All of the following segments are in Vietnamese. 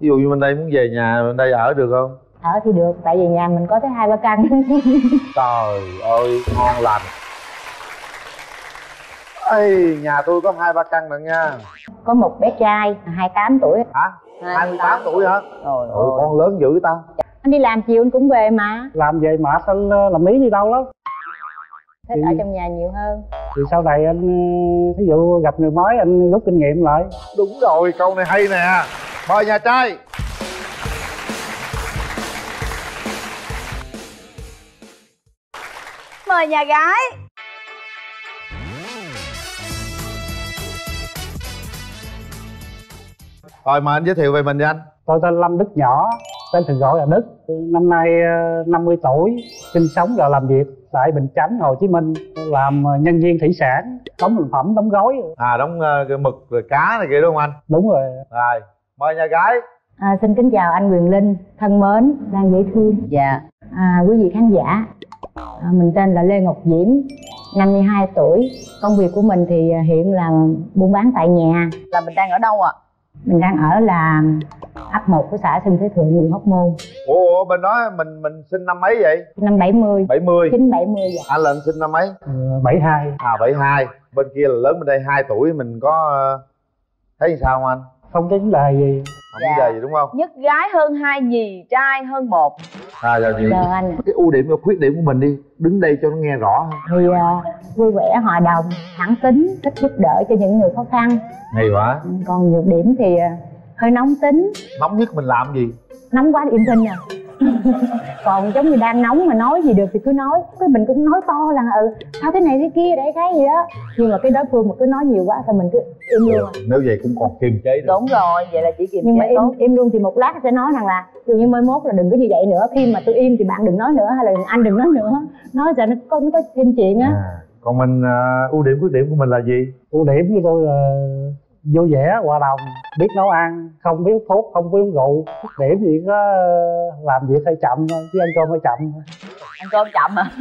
Ví dụ như bên đây muốn về nhà bên đây ở được không? Ở thì được, tại vì nhà mình có tới 2-3 căn. Trời ơi ngon lành. Ê, nhà tôi có 2-3 căn nữa nha. Có một bé trai 28 tuổi. Hả? 28 tuổi hả? Rồi con lớn dữ ta. Anh đi làm chiều anh cũng về mà. Làm về mệt anh làm ý đi đâu lắm. Thích ở trong nhà nhiều hơn. Thì sau này anh thí dụ gặp người mới anh rút kinh nghiệm lại. Đúng rồi, câu này hay nè. Mời nhà trai. Mời nhà gái. Rồi mời anh giới thiệu về mình đi anh. Tôi tên Lâm Đức Nhỏ, tên thường gọi là Đức. Năm nay 50 tuổi, sinh sống và làm việc tại Bình Chánh, Hồ Chí Minh. Làm nhân viên thủy sản, đóng thực phẩm, đóng gói. Đóng cái mực rồi cá này kia đúng không anh? Đúng rồi. Rồi, mời nhà gái. Xin kính chào anh Quyền Linh, thân mến, đang dễ thương. Dạ. Quý vị khán giả, mình tên là Lê Ngọc Diễm, 52 tuổi. Công việc của mình thì hiện là buôn bán tại nhà. Là mình đang ở đâu ạ? Mình đang ở là ấp 1 của xã Xuân Thế Thượng, huyện Hóc Môn. Ủa bên đó mình sinh năm mấy vậy? Năm 70. 70. 970 vậy. Anh là anh sinh năm mấy? 72. 72. Bên kia là lớn bên đây 2 tuổi. Mình có thấy sao không anh? Không có vấn đề gì. Không vấn đề gì đúng không? Nhất gái hơn 2, nhì trai hơn 1. Rồi chị. Anh. Cái ưu điểm và khuyết điểm của mình đi, đứng đây cho nó nghe rõ. Thì vui vẻ, hòa đồng, thẳng tính, thích giúp đỡ cho những người khó khăn. Hay quá. Còn nhược điểm thì hơi nóng tính. Nóng nhất mình làm gì? Nóng quá thì im thinh à. Còn giống như đang nóng mà nói gì được thì cứ nói. Cái mình cũng nói to là sao thế này thế kia để cái gì đó. Nhưng mà cái đối phương mà cứ nói nhiều quá thì mình cứ im luôn à. Nếu vậy cũng còn kiềm chế được. Đúng rồi, vậy là chỉ kiềm nhưng mà chế tốt. im luôn thì một lát sẽ nói rằng là dường như mai mốt là đừng có như vậy nữa. Khi mà tôi im thì bạn đừng nói nữa, hay là anh đừng nói nữa. Nói ra nó có thêm chuyện á. Còn mình ưu điểm khuyết điểm của mình là gì? Ưu điểm của tôi là vui vẻ, hòa đồng, biết nấu ăn, không biết hút thuốc, không biết uống rượu. Khuyết điểm gì có làm việc hơi chậm thôi, chứ ăn cơm hơi chậm thôi. Ăn cơm chậm à?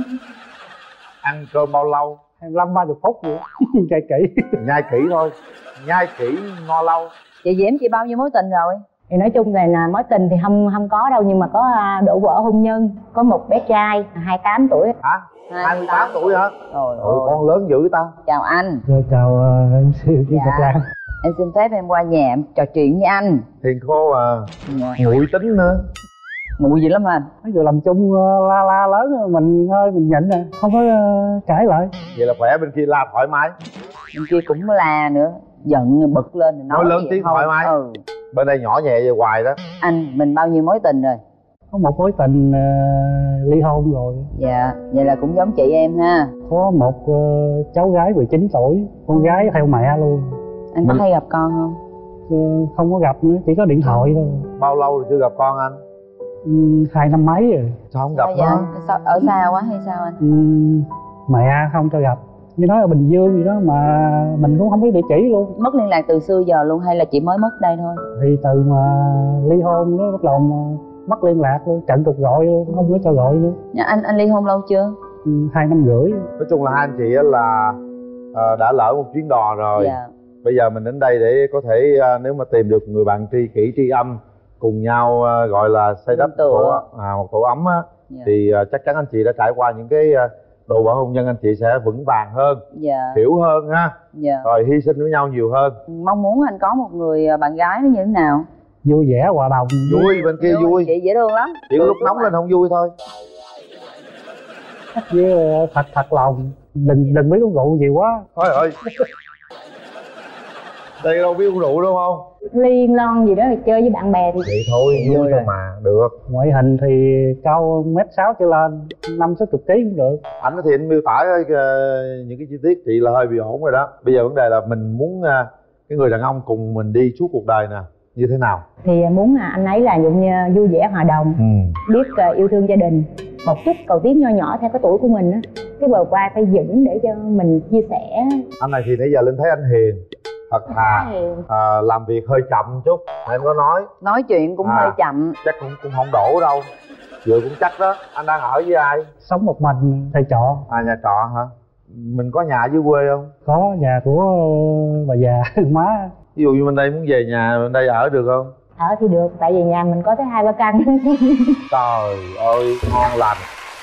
Ăn cơm bao lâu? 25-30 phút vậy. Nhai kỹ. Nhai kỹ thôi. Nhai kỹ no lâu. Chị Diễm, chị bao nhiêu mối tình rồi? Thì nói chung là mối tình thì không có đâu, nhưng mà có đổ vỡ hôn nhân. Có một bé trai 28 tuổi. Hả? 28 tuổi hả? Rồi con lớn dữ ta. Chào anh. Rồi chào MC Việt Lan. Em xin phép em qua nhà em trò chuyện với anh. Hiền khô à. Nguội tính nữa. Nguội gì lắm anh. Mấy người làm chung la lớn mình hơi mình nhịn rồi, không có cãi lại. Vậy là khỏe, bên kia la thoải mái. Bên kia cũng la nữa, giận bực lên thì nói lớn tiếng thoải mái. Bên đây nhỏ nhẹ vậy hoài đó. Anh, mình bao nhiêu mối tình rồi? Có một mối tình ly hôn rồi. Dạ, vậy là cũng giống chị em ha. Có một cháu gái 19 tuổi, con gái theo mẹ luôn. Anh có hay gặp con không? Không có gặp nữa, chỉ có điện thoại thôi. Bao lâu rồi chưa gặp con anh? 2 năm mấy rồi. Sao không gặp nó? Sao, ở xa quá hay sao anh? Mẹ không cho gặp. Như nói ở Bình Dương gì đó mà mình cũng không biết địa chỉ luôn. Mất liên lạc từ xưa giờ luôn hay là chị mới mất đây thôi? Thì từ mà ly hôn nó bắt đầu mà mất liên lạc luôn, chặn cuộc gọi luôn, không có cho gọi nữa. Anh ly hôn lâu chưa? 2 năm rưỡi. Nói chung là hai anh chị là đã lỡ một chuyến đò rồi. Dạ. Bây giờ mình đến đây để có thể nếu mà tìm được người bạn tri kỷ tri âm cùng nhau gọi là xây đắp một tổ ấm á. Dạ. Thì chắc chắn anh chị đã trải qua những cái độ vỡ hôn nhân, anh chị sẽ vững vàng hơn. Dạ. Hiểu hơn ha. Dạ. Rồi hy sinh với nhau nhiều hơn. Mong muốn anh có một người bạn gái nó như thế nào? Vui vẻ, hòa đồng. Vui, bên kia vui. Chị dễ thương lắm. Chỉ lúc nóng lên không vui thôi. Với thật lòng, đừng biết uống rượu nhiều quá. Thôi ơi. Đây đâu biết uống rượu đúng không? Liên lon gì đó thì chơi với bạn bè thì vậy thôi, vui thôi mà, được. Ngoại hình thì cao 1m6 trở lên, 50-60 kg cũng được. Anh thì anh miêu tả những cái chi tiết chị là hơi bị ổn rồi đó. Bây giờ vấn đề là mình muốn cái người đàn ông cùng mình đi suốt cuộc đời nè, như thế nào? Thì muốn anh ấy là vui vẻ, hòa đồng, biết yêu thương gia đình, một chút cầu tiến nho nhỏ theo cái tuổi của mình á. Cái bờ vai phải vững để cho mình chia sẻ. Anh này thì nãy giờ Linh thấy anh hiền, thật thà, làm việc hơi chậm chút. Em có nói chuyện cũng hơi chậm. Chắc cũng không đổ đâu. Vừa cũng chắc đó. Anh đang ở với ai? Sống một mình, thuê trọ. Nhà trọ hả? Mình có nhà dưới quê không? Có, nhà của bà già má. Ví dụ như bên đây muốn về nhà bên đây ở được không? Ở thì được, tại vì nhà mình có tới 2-3 căn. Trời ơi, ngon lành.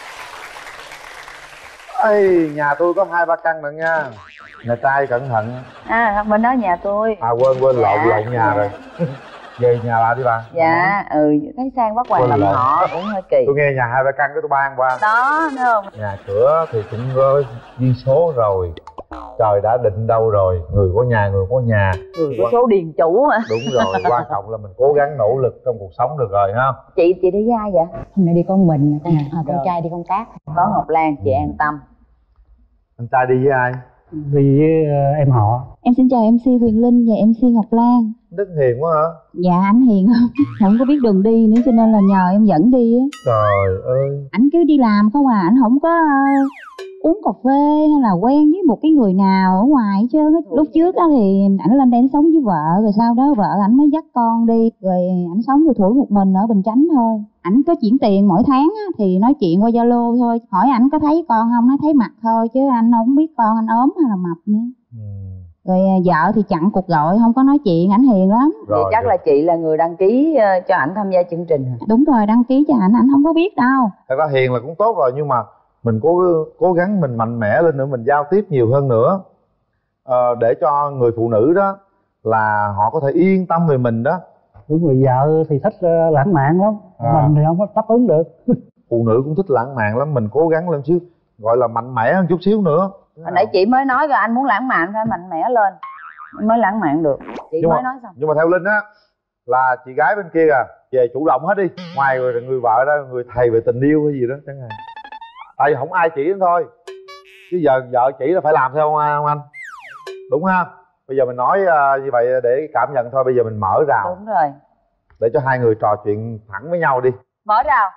Ê, nhà tôi có 2-3 căn nữa nha. Nhà trai cẩn thận. Bên đó nhà tôi. Quên lộn nhà rồi. Về nhà bà đi bà. Dạ, thấy sang bắt hoàng làm họ cũng hơi kỳ. Tôi nghe nhà 2-3 căn cái tôi ban qua. Đó, thấy không? Nhà cửa thì cũng có duyên số rồi. Trời đã định đâu rồi, người có nhà. Người có số điền chủ hả? Đúng rồi, quan trọng là mình cố gắng nỗ lực trong cuộc sống được rồi ha. Chị đi với ai vậy? Hôm nay đi con mình, con trai đi công tác. Có Ngọc Lan, chị an tâm. Anh trai đi với ai? Đi với em họ. Em xin chào MC Huyền Linh và MC Ngọc Lan. Đức hiền quá hả? Dạ anh hiền không có biết đường đi nữa cho nên là nhờ em dẫn đi á. Trời ơi. Ảnh cứ đi làm không à, ảnh không có uống cà phê hay là quen với một cái người nào ở ngoài hết trơn á. Lúc trước á thì ảnh lên đây sống với vợ, rồi sau đó vợ ảnh mới dắt con đi, rồi ảnh sống thui thủi một mình ở Bình Chánh thôi. Ảnh có chuyển tiền mỗi tháng á, thì nói chuyện qua Zalo thôi, hỏi ảnh có thấy con không, nó thấy mặt thôi chứ anh không biết con anh ốm hay là mập nữa. Rồi vợ thì chặn cuộc gọi, không có nói chuyện, ảnh hiền lắm. Vậy chắc là chị là người đăng ký cho ảnh tham gia chương trình hả? Đúng rồi, đăng ký cho ảnh không có biết đâu. Thật ra hiền là cũng tốt rồi, nhưng mà mình cố gắng mình mạnh mẽ lên nữa, mình giao tiếp nhiều hơn nữa, để cho người phụ nữ đó là họ có thể yên tâm về mình đó. Đúng rồi, vợ thì thích lãng mạn lắm, mình thì không có đáp ứng được. Phụ nữ cũng thích lãng mạn lắm, mình cố gắng lên xíu, gọi là mạnh mẽ hơn chút xíu nữa. Hồi nãy chị mới nói rồi, anh muốn lãng mạn phải mạnh mẽ lên mới lãng mạn được. Chị mới nói xong. Nhưng mà theo Linh á, là chị gái bên kia về chủ động hết đi, ngoài người vợ ra, người thầy về tình yêu hay gì đó chẳng hạn. Tại vì không ai chỉ đến thôi, chứ giờ vợ chỉ là phải làm theo không anh? Đúng ha? Bây giờ mình nói như vậy để cảm nhận thôi, bây giờ mình mở rào. Đúng rồi. Để cho hai người trò chuyện thẳng với nhau đi. Mở rào.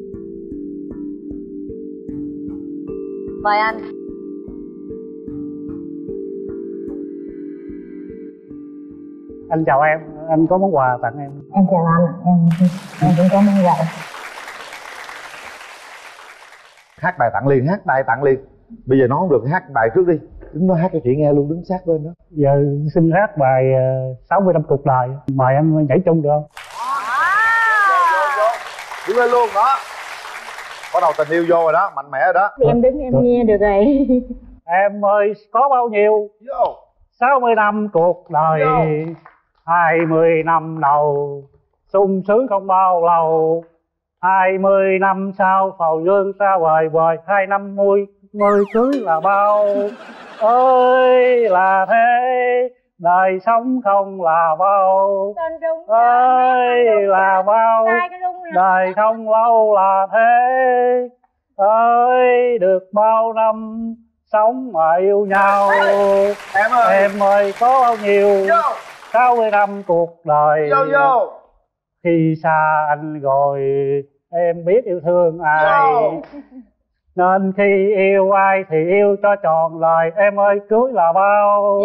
Mời anh. Anh chào em, anh có món quà tặng em. Em chào anh, em cũng có mong vậy. Hát bài tặng liền, hát bài tặng liền. Bây giờ nói không được, hát bài trước đi. Đứng nó hát cho chị nghe luôn, đứng sát bên đó. Giờ xin hát bài 60 năm cuộc đời. Mời em nhảy chung được không? Đứng lên luôn đó. Bắt đầu tình yêu vô rồi đó, mạnh mẽ rồi đó. Thì em đứng em nghe được rồi. Em ơi có bao nhiêu 60 năm cuộc đời, 20 năm đầu sung sướng không bao lâu, 20 năm sau phầu dương xa vời vời, 2 năm mươi cưới là bao. Ơi là thế đời sống không là bao, ơi là bao đời không lâu là thế, ơi được bao năm sống mà yêu nhau. Em ơi có bao nhiêu 60 năm cuộc đời, khi xa anh rồi em biết yêu thương ai, nên khi yêu ai thì yêu cho tròn lời. Em ơi cưới là bao.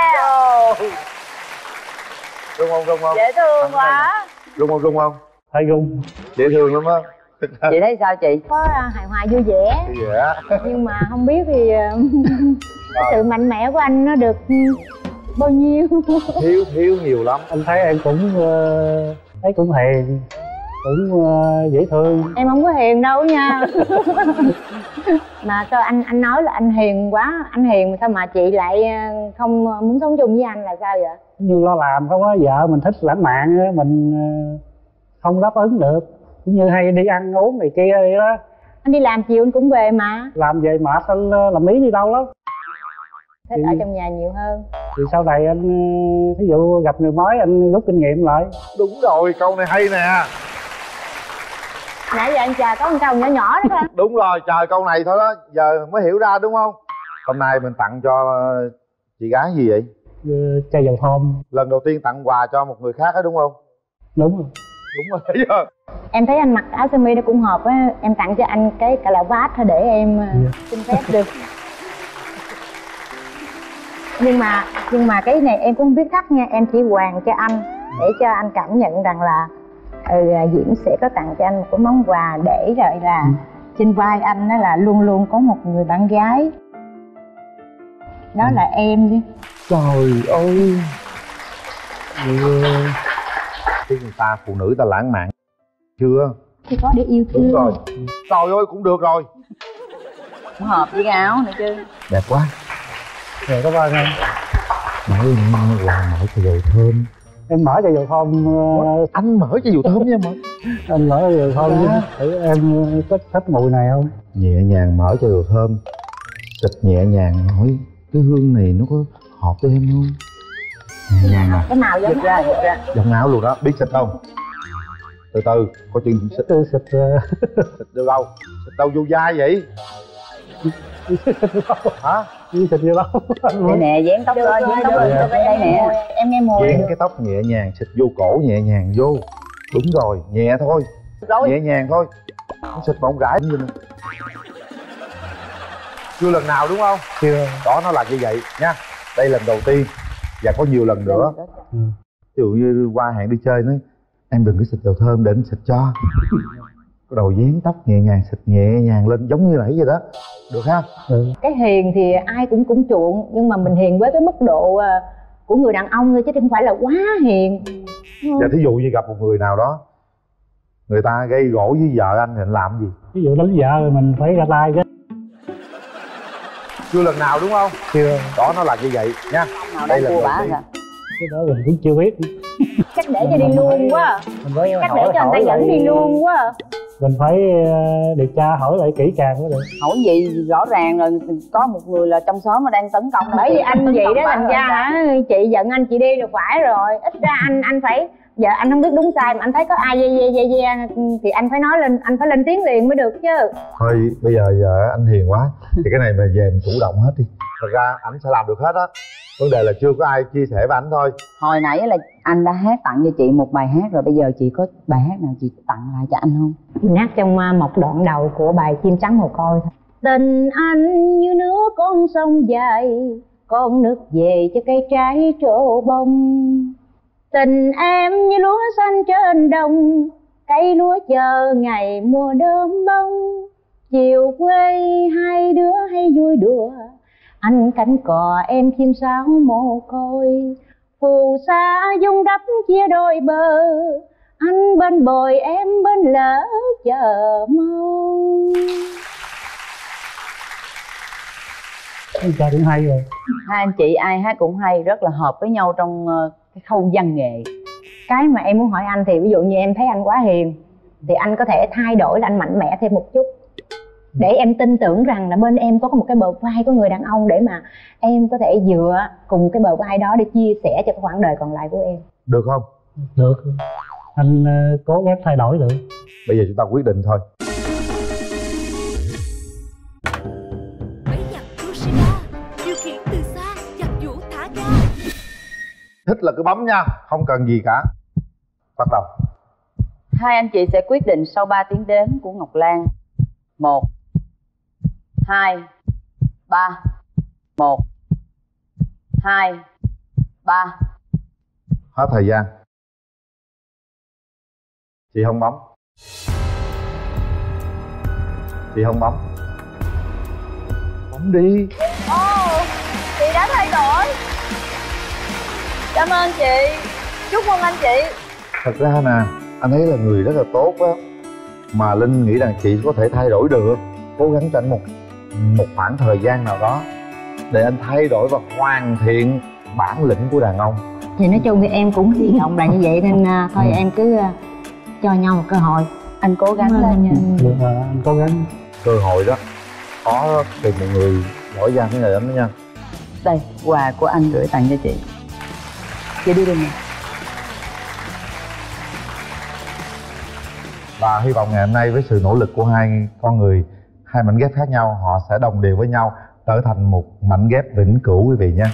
Rung không? Dễ thương quá. Rung không? Hơi rung. Dễ thương lắm á. Chị thấy sao chị? Có hài hòa vui vẻ. Nhưng mà không biết thì cái sự mạnh mẽ của anh nó được bao nhiêu. Thiếu nhiều lắm. Anh thấy em cũng hiền, cũng dễ thương. Em không có hiền đâu nha. Mà sao anh nói là anh hiền quá, anh hiền mà sao mà chị lại không muốn sống chung với anh là sao vậy? Như lo làm không á, vợ mình thích lãng mạn á, mình không đáp ứng được. Cũng như hay đi ăn uống này kia vậy đó. Anh đi làm chiều anh cũng về mà. Làm về mệt anh làm ý đi đâu lắm. Thích ở trong nhà nhiều hơn. Thì sau này anh thí dụ gặp người mới anh rút kinh nghiệm lại. Đúng rồi, câu này hay nè. Nãy giờ anh chờ có một câu nhỏ nhỏ đó hả? Đúng rồi, chờ câu này thôi đó, giờ mới hiểu ra đúng không? Hôm nay mình tặng cho chị gái gì vậy? Chai dầu thơm. Lần đầu tiên tặng quà cho một người khác đó đúng không? Đúng rồi. Đúng rồi, thấy chưa? Em thấy anh mặc áo sơ mi nó cũng hợp á, em tặng cho anh cái cà la vát thôi để em xin phép được. Nhưng mà cái này em cũng không biết thắt nha, em chỉ hoàn cho anh để cho anh cảm nhận rằng là Diễm sẽ có tặng cho anh một cái món quà để rồi là trên vai anh đó là luôn luôn có một người bạn gái. Đó là em đi. Trời ơi. Chứ người ta phụ nữ ta lãng mạn chưa? Thì có để yêu thương. Đúng rồi. Trời ơi cũng được rồi. Cũng hợp với cái áo nữa chứ. Đẹp quá. Rồi cảm ơn em. Nói là mở cho dầu thơm. Em mở cho dầu thơm. Anh mở cho dầu thơm nha mà. Anh mở cho dầu thơm thử em thích mùi này không? Nhẹ nhàng mở cho dầu thơm. Xịt nhẹ nhàng hỏi cái hương này nó có hợp với em không? Nhẹ nhàng mà. Cái màu giống ra. Giống áo luôn đó, biết xịt không? Từ từ, có chuyện xịt. Xịt Xịt được đâu? Xịt đâu vô vai vậy? Hả? Xịt vô đâu? Đây nè, dán tóc lên, dán tóc lên cho đây nè. Em nghe mùi. Dán cái tóc nhẹ nhàng, xịt vô cổ nhẹ nhàng vô. Đúng rồi, nhẹ thôi. Nhẹ nhàng thôi. Nó xịt mà không rải như nè. Chưa lần nào đúng không? Chưa. Đó, nó là như vậy nha. Đây lần đầu tiên và có nhiều lần nữa. Ví dụ như qua hẹn đi chơi nói em đừng có xịt dầu thơm để anh xịt cho. Cái đầu dán tóc nhẹ nhàng, xịt nhẹ nhàng lên giống như nãy vậy đó. Được ha? Cái hiền thì ai cũng chuộng, nhưng mà mình hiền với cái mức độ của người đàn ông thôi chứ không phải là quá hiền. Và thí dụ như gặp một người nào đó người ta gây gổ với vợ anh thì anh làm gì? Ví dụ đánh vợ rồi mình phải ra tay chứ. Chưa lần nào đúng không? Chưa. Đó, nó là như vậy nha. Đây là bả kìa. Cái đó mình cũng chưa biết. Chắc để cho đi luôn quá. Chắc để cho anh ta dẫn đi luôn quá. Mình phải điều tra hỏi lại kỹ càng mới được. Hỏi gì rõ ràng rồi, có một người là trong xóm mà đang tấn công. Bởi vì anh vậy đó thành ra hả, chị giận anh chị đi là phải rồi. Ít ra anh phải, giờ anh không biết đúng sai mà anh thấy có ai ve thì anh phải nói lên, anh phải lên tiếng liền mới được chứ. Thôi bây giờ anh hiền quá thì cái này mà về mình chủ động hết đi. Thật ra ảnh sẽ làm được hết á. Vấn đề là chưa có ai chia sẻ với ảnh thôi. Hồi nãy là anh đã hát tặng cho chị một bài hát rồi, bây giờ chị có bài hát nào chị tặng lại cho anh không? Mình hát trong một đoạn đầu của bài Chim Trắng Mồ Côi thôi. Tình anh như nước con sông dài, con nước về cho cây trái trổ bông. Tình em như lúa xanh trên đồng, cây lúa chờ ngày mùa đơm bông. Chiều quê hai đứa hay vui đùa, anh cánh cò em chim sáo mồ côi. Phù sa dung đắp chia đôi bờ, anh bên bồi em bên lỡ chờ mong. Cha cũng hay rồi. Hai anh chị ai hát cũng hay, rất là hợp với nhau trong cái khâu văn nghệ. Cái mà em muốn hỏi anh thì ví dụ như em thấy anh quá hiền thì anh có thể thay đổi là anh mạnh mẽ thêm một chút để em tin tưởng rằng là bên em có một cái bờ vai của người đàn ông để mà em có thể dựa cùng cái bờ vai đó để chia sẻ cho cái quãng đời còn lại của em. Được không? Được. Anh cố gắng thay đổi được. Bây giờ chúng ta quyết định thôi. Điều khiển từ xa, giặt vũ thả ga. Thích là cứ bấm nha, không cần gì cả. Bắt đầu. Hai anh chị sẽ quyết định sau 3 tiếng đếm của Ngọc Lan. 1 2 3. 1 2 3. Hết thời gian. Chị không bấm. Chị không bấm. Bấm đi. Chị đã thay đổi. Cảm ơn chị. Chúc mừng anh chị. Thật ra nè, anh thấy là người rất là tốt á, mà Linh nghĩ rằng chị có thể thay đổi được. Cố gắng cho anh một khoảng thời gian nào đó để anh thay đổi và hoàn thiện bản lĩnh của đàn ông. Thì nói chung thì em cũng hy vọng là như vậy nên thôi em cứ cho nhau một cơ hội. Anh cố gắng lên nha. Được rồi, anh cố gắng. Cơ hội đó có tìm một người giỏi giang thế này lắm đó nha. Đây, quà của anh gửi tặng cho chị. Chị đi đi nè. Và hy vọng ngày hôm nay với sự nỗ lực của hai con người, hai mảnh ghép khác nhau, họ sẽ đồng đều với nhau trở thành một mảnh ghép vĩnh cửu quý vị nha.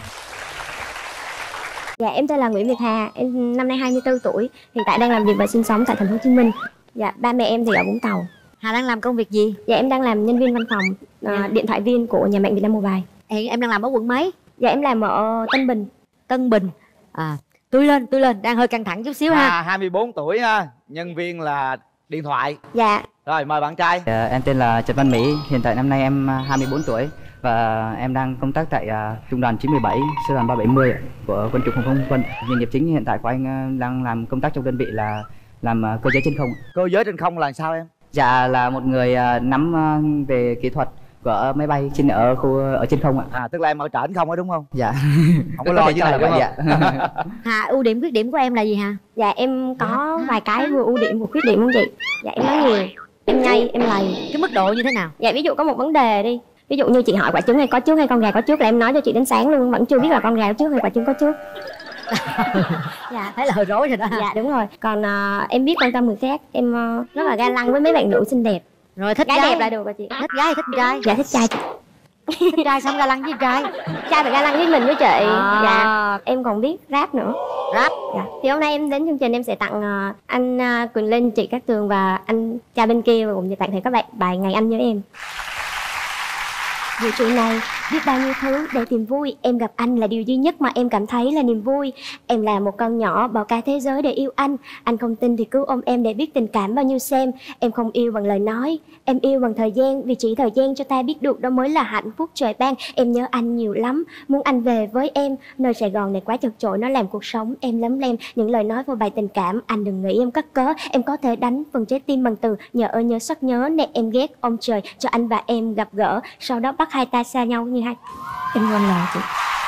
Dạ em tên là Nguyễn Việt Hà, em năm nay 24 tuổi, hiện tại đang làm việc và sinh sống tại thành phố Hồ Chí Minh. Dạ ba mẹ em thì ở Vũng Tàu. Hà đang làm công việc gì? Dạ em đang làm nhân viên văn phòng, điện thoại viên của nhà mạng Vietnam Mobile. Hiện em đang làm ở quận mấy? Dạ em làm ở Tân Bình. Tân Bình. À, tươi lên, đang hơi căng thẳng chút xíu ha. 24 tuổi ha, nhân viên là điện thoại. Dạ. Rồi mời bạn trai. Em tên là Trần Văn Mỹ, hiện tại năm nay em 24 tuổi. Và em đang công tác tại trung đoàn 917, sư đoàn 370 của quân chủng phòng không quân. Nghề nghiệp chính hiện tại của anh đang làm công tác trong đơn vị là làm cơ giới trên không. Cơ giới trên không là sao em? Dạ là một người nắm về kỹ thuật của máy bay ở trên không ạ. À tức là em ở trển không á đúng không? Dạ. Không có lo với này đúng không? Dạ. Hà, ưu điểm khuyết điểm của em là gì hả? Dạ em có vài cái vừa ưu điểm vừa khuyết điểm không chị? Dạ em nói nhiều, em nhây, em lầy. Cái mức độ như thế nào? Dạ ví dụ có một vấn đề đi, ví dụ như chị hỏi quả trứng này có trước hay con gà có trước là em nói cho chị đến sáng luôn, vẫn chưa biết là con gà có trước hay quả trứng có trước. Dạ thấy là hơi rối rồi đó. Dạ đúng rồi. Còn em biết quan tâm người khác, em rất là ga lăng với mấy bạn nữ xinh đẹp. Rồi thích gái gái đẹp là được rồi chị. Thích gái hay thích trai? Dạ thích trai. Thích trai xong ga lăng với trai. Trai phải ga lăng với mình với chị. Dạ em còn biết rap nữa. Rap. Dạ. Thì hôm nay em đến chương trình em sẽ tặng anh Quỳnh Linh, chị Cát Tường và anh trai bên kia, và cùng tặng thầy các bạn bài Ngày Anh Nhớ Em. Vũ trụ này biết bao nhiêu thứ để tìm vui, em gặp anh là điều duy nhất mà em cảm thấy là niềm vui. Em là một con nhỏ bỏ cả thế giới để yêu anh không tin thì cứ ôm em để biết tình cảm bao nhiêu xem. Em không yêu bằng lời nói, em yêu bằng thời gian, vì chỉ thời gian cho ta biết được đó mới là hạnh phúc trời ban. Em nhớ anh nhiều lắm, muốn anh về với em, nơi Sài Gòn này quá chật chội, nó làm cuộc sống em lấm lem. Những lời nói vô bài tình cảm, anh đừng nghĩ em cắt cớ, em có thể đánh phần trái tim bằng từ nhớ ơi nhớ sắc nhớ nè em ghét ông trời cho anh và em gặp gỡ, sau đó bắt hai ta xa nhau như hai. Em quên lời chị.